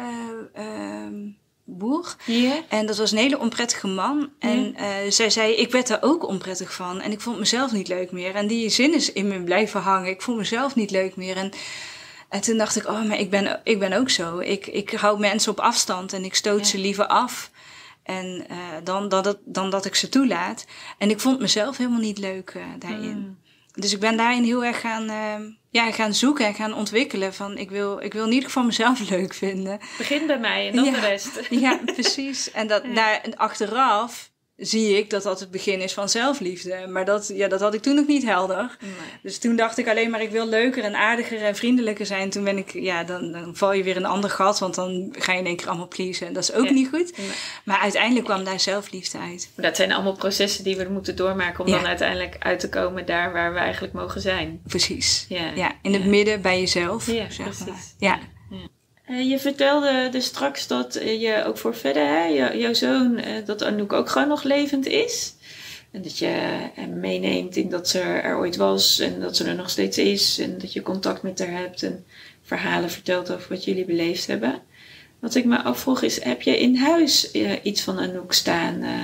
S2: Uh, boer. Yeah. En dat was een hele onprettige man. En yeah. uh, zij zei, ik werd daar ook onprettig van. En ik vond mezelf niet leuk meer. En die zin is in me blijven hangen. Ik vond mezelf niet leuk meer. En, en toen dacht ik, oh, maar ik ben, ik ben ook zo. Ik, ik hou mensen op afstand en ik stoot yeah. ze liever af. En uh, dan, dan, dat, dan dat ik ze toelaat. En ik vond mezelf helemaal niet leuk uh, daarin. Mm. Dus ik ben daarin heel erg gaan, uh, ja, gaan zoeken en gaan ontwikkelen. Van ik wil, ik wil in ieder geval mezelf leuk vinden.
S3: Begin bij mij en dan ja, de rest.
S2: Ja, precies. En dat, ja. daar, achteraf zie ik dat dat het begin is van zelfliefde. Maar dat, ja, dat had ik toen nog niet helder. Nee. Dus toen dacht ik alleen maar, ik wil leuker en aardiger en vriendelijker zijn. Toen ben ik, ja, dan, dan val je weer in een ander gat. Want dan ga je in één keer allemaal pleasen. En dat is ook ja. niet goed. Nee. Maar uiteindelijk kwam daar zelfliefde uit.
S3: Dat zijn allemaal processen die we moeten doormaken. Om ja. dan uiteindelijk uit te komen daar waar we eigenlijk mogen zijn.
S2: Precies. Ja, ja in het ja. midden bij jezelf.
S3: Ja,
S2: zeg
S3: precies.
S2: Maar. Ja.
S3: Ja. Uh, je vertelde dus straks dat uh, je ook voor verder, hè, jou, jouw zoon, uh, dat Anouk ook gewoon nog levend is. En dat je uh, meeneemt in dat ze er ooit was en dat ze er nog steeds is. En dat je contact met haar hebt en verhalen vertelt over wat jullie beleefd hebben. Wat ik me afvroeg is, heb je in huis uh, iets van Anouk staan uh,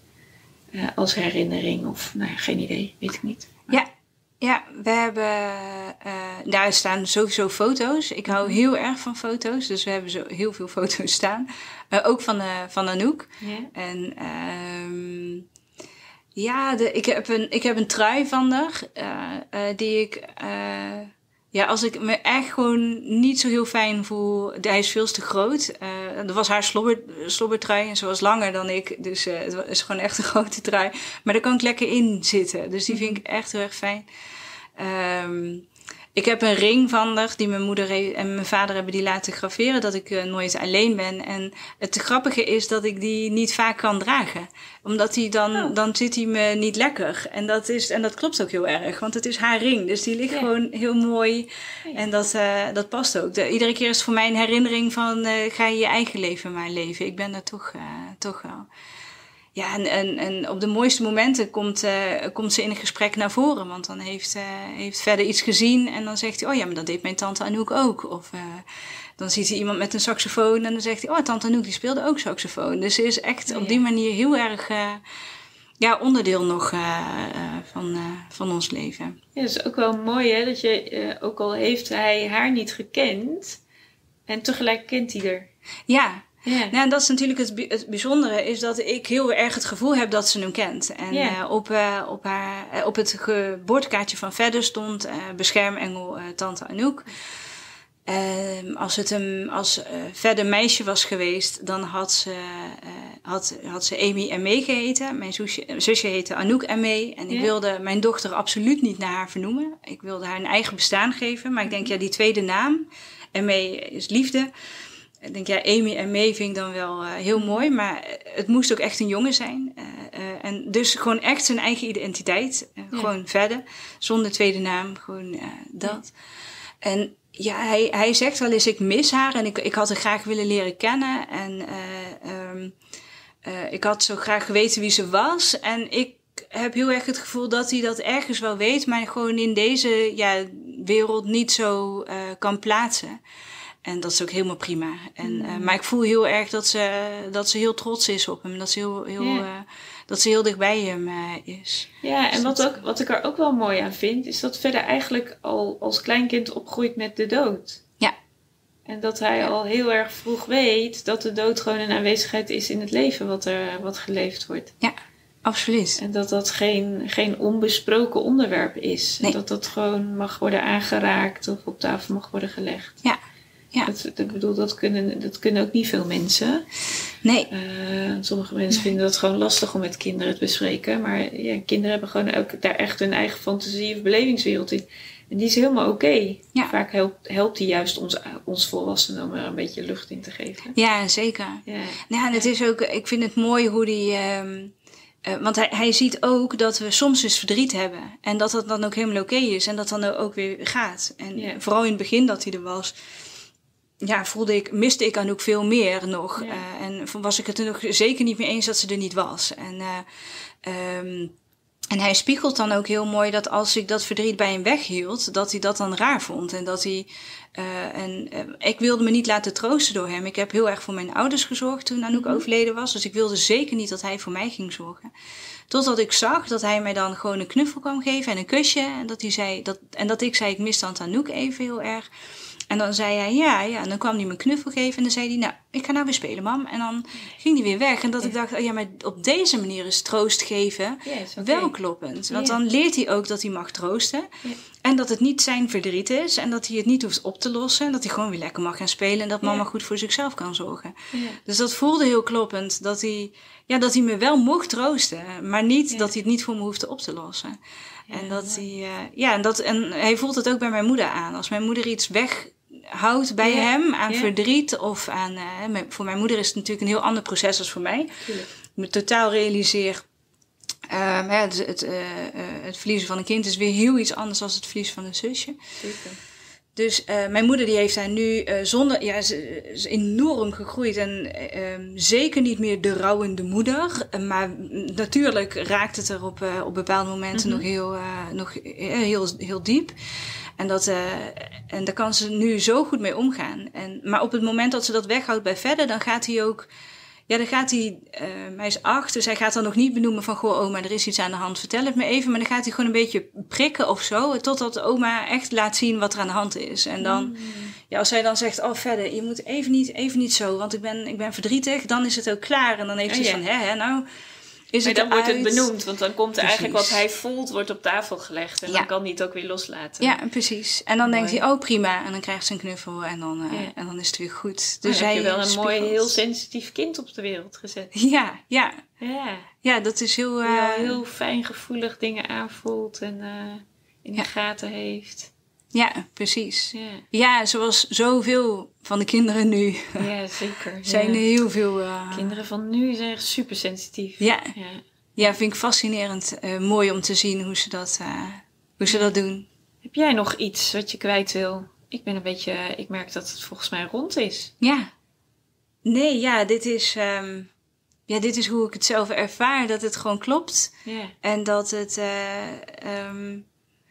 S3: uh, als herinnering? Of, nou ja, geen idee, weet ik niet. Maar...
S2: Ja. Ja, we hebben, uh, daar staan sowieso foto's. Ik hou heel erg van foto's, dus we hebben zo heel veel foto's staan. Uh, ook van, uh, van Anouk. Yeah. En um, ja, de, ik, heb een, ik heb een trui van haar, uh, uh, die ik... Uh, ja, als ik me echt gewoon niet zo heel fijn voel... Hij is veel te groot. Uh, dat was haar slobber, slobbertrui en ze was langer dan ik. Dus uh, het is gewoon echt een grote trui. Maar daar kan ik lekker in zitten. Dus die vind ik echt heel erg fijn. Um, ik heb een ring van haar die mijn moeder en mijn vader hebben die laten graveren. Dat ik uh, nooit alleen ben. En het grappige is dat ik die niet vaak kan dragen. Omdat die dan, oh. dan zit hij me niet lekker. En dat, is, en dat klopt ook heel erg. Want het is haar ring. Dus die ligt ja. gewoon heel mooi. Ja. En dat, uh, dat past ook. De, iedere keer is het voor mij een herinnering van... Uh, ga je je eigen leven maar leven. Ik ben er toch, uh, toch wel... Ja, en, en, en op de mooiste momenten komt, uh, komt ze in een gesprek naar voren. Want dan heeft, uh, heeft verder iets gezien en dan zegt hij... oh ja, maar dat deed mijn tante Anouk ook. Of uh, dan ziet hij iemand met een saxofoon en dan zegt hij... oh, tante Anouk die speelde ook saxofoon. Dus ze is echt ja. op die manier heel erg uh, ja, onderdeel nog uh, uh, van, uh, van ons leven.
S3: Ja, dat is ook wel mooi, hè? Dat je, uh, ook al heeft hij haar niet gekend... en tegelijk kent hij er.
S2: Ja. Yeah. Nou, dat is natuurlijk het, het bijzondere, is dat ik heel erg het gevoel heb dat ze hem kent. En yeah. uh, op, uh, op, haar, uh, op het geboortekaartje van verder stond uh, beschermengel uh, tante Anouk. Uh, als het een als, uh, verder meisje was geweest, dan had ze, uh, had, had ze Amy en May geheten. Mijn zusje, zusje heette Anouk en May. En ik ja. wilde mijn dochter absoluut niet naar haar vernoemen. Ik wilde haar een eigen bestaan geven. Maar ik denk, ja, die tweede naam, en May is liefde. Ik denk, ja, Amy en May vind ik dan wel uh, heel mooi. Maar het moest ook echt een jongen zijn. Uh, uh, en dus gewoon echt zijn eigen identiteit. Uh, ja. Gewoon verder. Zonder tweede naam. Gewoon uh, dat. Ja. En ja, hij, hij zegt wel eens, ik mis haar. En ik, ik had haar graag willen leren kennen. En uh, um, uh, ik had zo graag geweten wie ze was. En ik heb heel erg het gevoel dat hij dat ergens wel weet. Maar gewoon in deze ja, wereld niet zo uh, kan plaatsen. En dat is ook helemaal prima. En, mm. uh, maar ik voel heel erg dat ze, dat ze heel trots is op hem. Dat ze heel, heel, yeah. uh, dat ze heel dicht bij hem uh, is.
S3: Ja, en wat, ook, wat ik er ook wel mooi aan vind, is dat verder eigenlijk al als kleinkind opgroeit met de dood.
S2: Ja.
S3: En dat hij ja. al heel erg vroeg weet dat de dood gewoon een aanwezigheid is in het leven wat er wat geleefd wordt.
S2: Ja, absoluut.
S3: En dat dat geen, geen onbesproken onderwerp is. Nee. En dat dat gewoon mag worden aangeraakt of op tafel mag worden gelegd.
S2: Ja. Ja.
S3: Dat, ik bedoel, dat kunnen, dat kunnen ook niet veel mensen.
S2: Nee.
S3: Uh, sommige mensen nee. vinden dat gewoon lastig om met kinderen te bespreken. Maar ja, kinderen hebben gewoon ook daar echt hun eigen fantasie of belevingswereld in. En die is helemaal oké. Okay. Ja. Vaak helpt, helpt die juist ons, ons volwassenen om er een beetje lucht in te geven.
S2: Ja, zeker. Ja. Nou, en het is ook, ik vind het mooi hoe die... Um, uh, want hij, hij ziet ook dat we soms dus verdriet hebben. En dat dat dan ook helemaal oké okay is. En dat dan ook weer gaat. En ja. vooral in het begin dat hij er was... Ja, voelde ik, miste ik Anouk veel meer nog. Ja. Uh, en was ik het er nog zeker niet mee eens dat ze er niet was. En, uh, um, en hij spiegelt dan ook heel mooi dat als ik dat verdriet bij hem weghield, dat hij dat dan raar vond. En dat hij, uh, en uh, ik wilde me niet laten troosten door hem. Ik heb heel erg voor mijn ouders gezorgd toen Anouk mm-hmm. overleden was. Dus ik wilde zeker niet dat hij voor mij ging zorgen. Totdat ik zag dat hij mij dan gewoon een knuffel kwam geven en een kusje. En dat, hij zei, dat, en dat ik zei, ik mis dan Anouk even heel erg. En dan zei hij ja, ja. En dan kwam hij me een knuffel geven. En dan zei hij, nou, ik ga nou weer spelen, mam. En dan ging hij weer weg. En dat ja. ik dacht, oh ja, maar op deze manier is troost geven yes, okay. wel kloppend. Want yeah. dan leert hij ook dat hij mag troosten. Yeah. En dat het niet zijn verdriet is. En dat hij het niet hoeft op te lossen. En dat hij gewoon weer lekker mag gaan spelen. En dat mama yeah. goed voor zichzelf kan zorgen. Yeah. Dus dat voelde heel kloppend. Dat hij, ja, dat hij me wel mocht troosten. Maar niet yeah. dat hij het niet voor me hoefde op te lossen. Ja, en dat hij, uh, ja, en dat, en hij voelt het ook bij mijn moeder aan. Als mijn moeder iets weghoudt bij ja, hem aan ja. verdriet of aan, uh, voor mijn moeder is het natuurlijk een heel ander proces als voor mij. Tuurlijk. Ik me totaal realiseer, uh, het, het, uh, uh, het verliezen van een kind is weer heel iets anders dan het verliezen van een zusje. Zeker. Dus uh, mijn moeder die heeft daar nu uh, zonder, ja, ze is enorm gegroeid en uh, zeker niet meer de rouwende moeder. Uh, maar natuurlijk raakt het er op, uh, op bepaalde momenten mm-hmm. nog, heel, uh, nog uh, heel, heel diep. En, dat, uh, en daar kan ze nu zo goed mee omgaan. En, maar op het moment dat ze dat weghoudt bij verder, dan gaat hij ook... Ja, dan gaat hij, uh, hij is acht, dus hij gaat dan nog niet benoemen van, goh, oma, er is iets aan de hand, vertel het me even. Maar dan gaat hij gewoon een beetje prikken of zo, totdat oma echt laat zien wat er aan de hand is. En dan, mm. ja, als hij dan zegt, oh, verder, je moet even niet, even niet zo, want ik ben, ik ben verdrietig, dan is het ook klaar. En dan heeft hij oh, yeah. van, hè, hè, nou... Is
S3: maar
S2: het
S3: dan
S2: uit...
S3: wordt het benoemd, want dan komt er eigenlijk wat hij voelt, wordt op tafel gelegd. En ja. dan kan hij het ook weer loslaten.
S2: Ja, precies. En dan mooi. denkt hij, oh prima. En dan krijgt ze een knuffel en dan, uh, ja. en dan is het weer goed. Dus
S3: dan
S2: hij
S3: heb je wel een
S2: spiegelt.
S3: mooi, heel sensitief kind op de wereld gezet.
S2: Ja, ja.
S3: Ja,
S2: ja dat is heel... Uh...
S3: Die al heel fijngevoelig dingen aanvoelt en uh, in ja. de gaten heeft.
S2: Ja, precies.
S3: Ja.
S2: ja, zoals zoveel van de kinderen nu.
S3: Ja, zeker.
S2: zijn
S3: ja.
S2: er heel veel... Uh...
S3: Kinderen van nu zijn echt super sensitief.
S2: Ja. ja. Ja, vind ik fascinerend. Uh, mooi om te zien hoe ze dat, uh, hoe ze dat doen.
S3: Heb jij nog iets wat je kwijt wil? Ik ben een beetje... Ik merk dat het volgens mij rond is.
S2: Ja. Nee, ja, dit is... Um, ja, dit is hoe ik het zelf ervaar. Dat het gewoon klopt.
S3: Yeah.
S2: En dat het... Uh, um,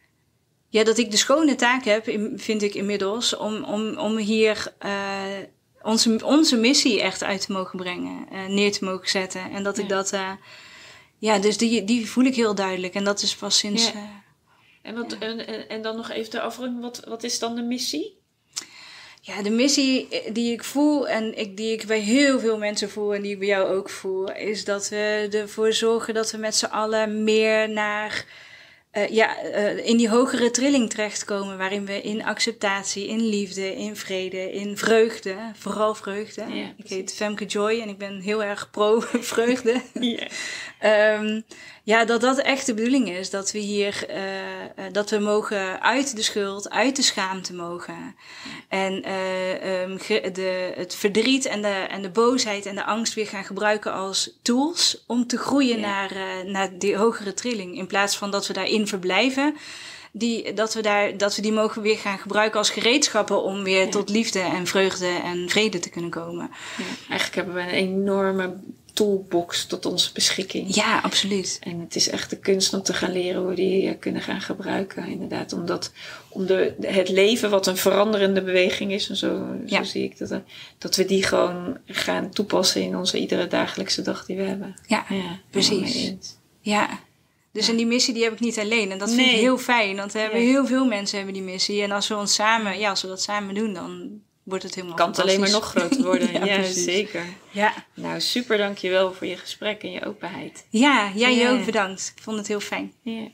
S2: ja, dat ik de schone taak heb, vind ik inmiddels, om, om, om hier uh, onze, onze missie echt uit te mogen brengen. Uh, neer te mogen zetten. En dat ja. ik dat... Uh, ja, dus die, die voel ik heel duidelijk. En dat is pas sinds... Ja. Uh,
S3: en, wat,
S2: ja.
S3: en, en dan nog even de afronding. Wat, wat is dan de missie?
S2: Ja, de missie die ik voel en ik, die ik bij heel veel mensen voel en die ik bij jou ook voel, is dat we ervoor zorgen dat we met z'n allen meer naar uh, ja, uh, in die hogere trilling terechtkomen, waarin we in acceptatie, in liefde, in vrede, in vreugde, vooral vreugde. Ja, ik heet Femke Joy en ik ben heel erg pro-vreugde. Yeah. um, ja, dat dat echt de bedoeling is. Dat we hier, uh, uh, dat we mogen uit de schuld, uit de schaamte mogen. En uh, um, ge- de, het verdriet en de, en de boosheid en de angst weer gaan gebruiken als tools om te groeien yeah. naar, uh, naar die hogere trilling. In plaats van dat we daarin verblijven. Die, dat, we daar, dat we die mogen weer gaan gebruiken als gereedschappen om weer ja. tot liefde en vreugde en vrede te kunnen komen.
S3: Ja, eigenlijk hebben we een enorme toolbox tot onze beschikking.
S2: Ja, absoluut.
S3: En het is echt de kunst om te gaan leren hoe we die kunnen gaan gebruiken. Inderdaad, omdat om de, het leven wat een veranderende beweging is, en zo, ja. zo zie ik dat, dat we die gewoon gaan toepassen in onze iedere dagelijkse dag die we hebben.
S2: Ja, ja precies. Ja. Dus en die missie die heb ik niet alleen. En dat vind nee. ik heel fijn. Want we hebben ja. heel veel mensen hebben die missie. En als we ons samen, ja, als we dat samen doen, dan wordt het helemaal
S3: kan het alleen maar nog groter worden. ja, ja zeker.
S2: Ja.
S3: Nou, super dankjewel voor je gesprek en je openheid.
S2: Ja, jij ja. ook bedankt. Ik vond het heel fijn.
S3: Ja.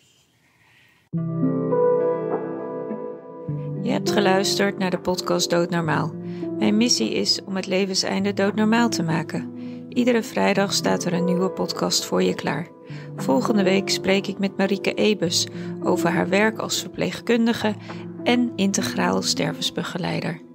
S1: Je hebt geluisterd naar de podcast Doodnormaal. Mijn missie is om het levenseinde doodnormaal te maken. Iedere vrijdag staat er een nieuwe podcast voor je klaar. Volgende week spreek ik met Marieke Ebes over haar werk als verpleegkundige en integraal stervensbegeleider.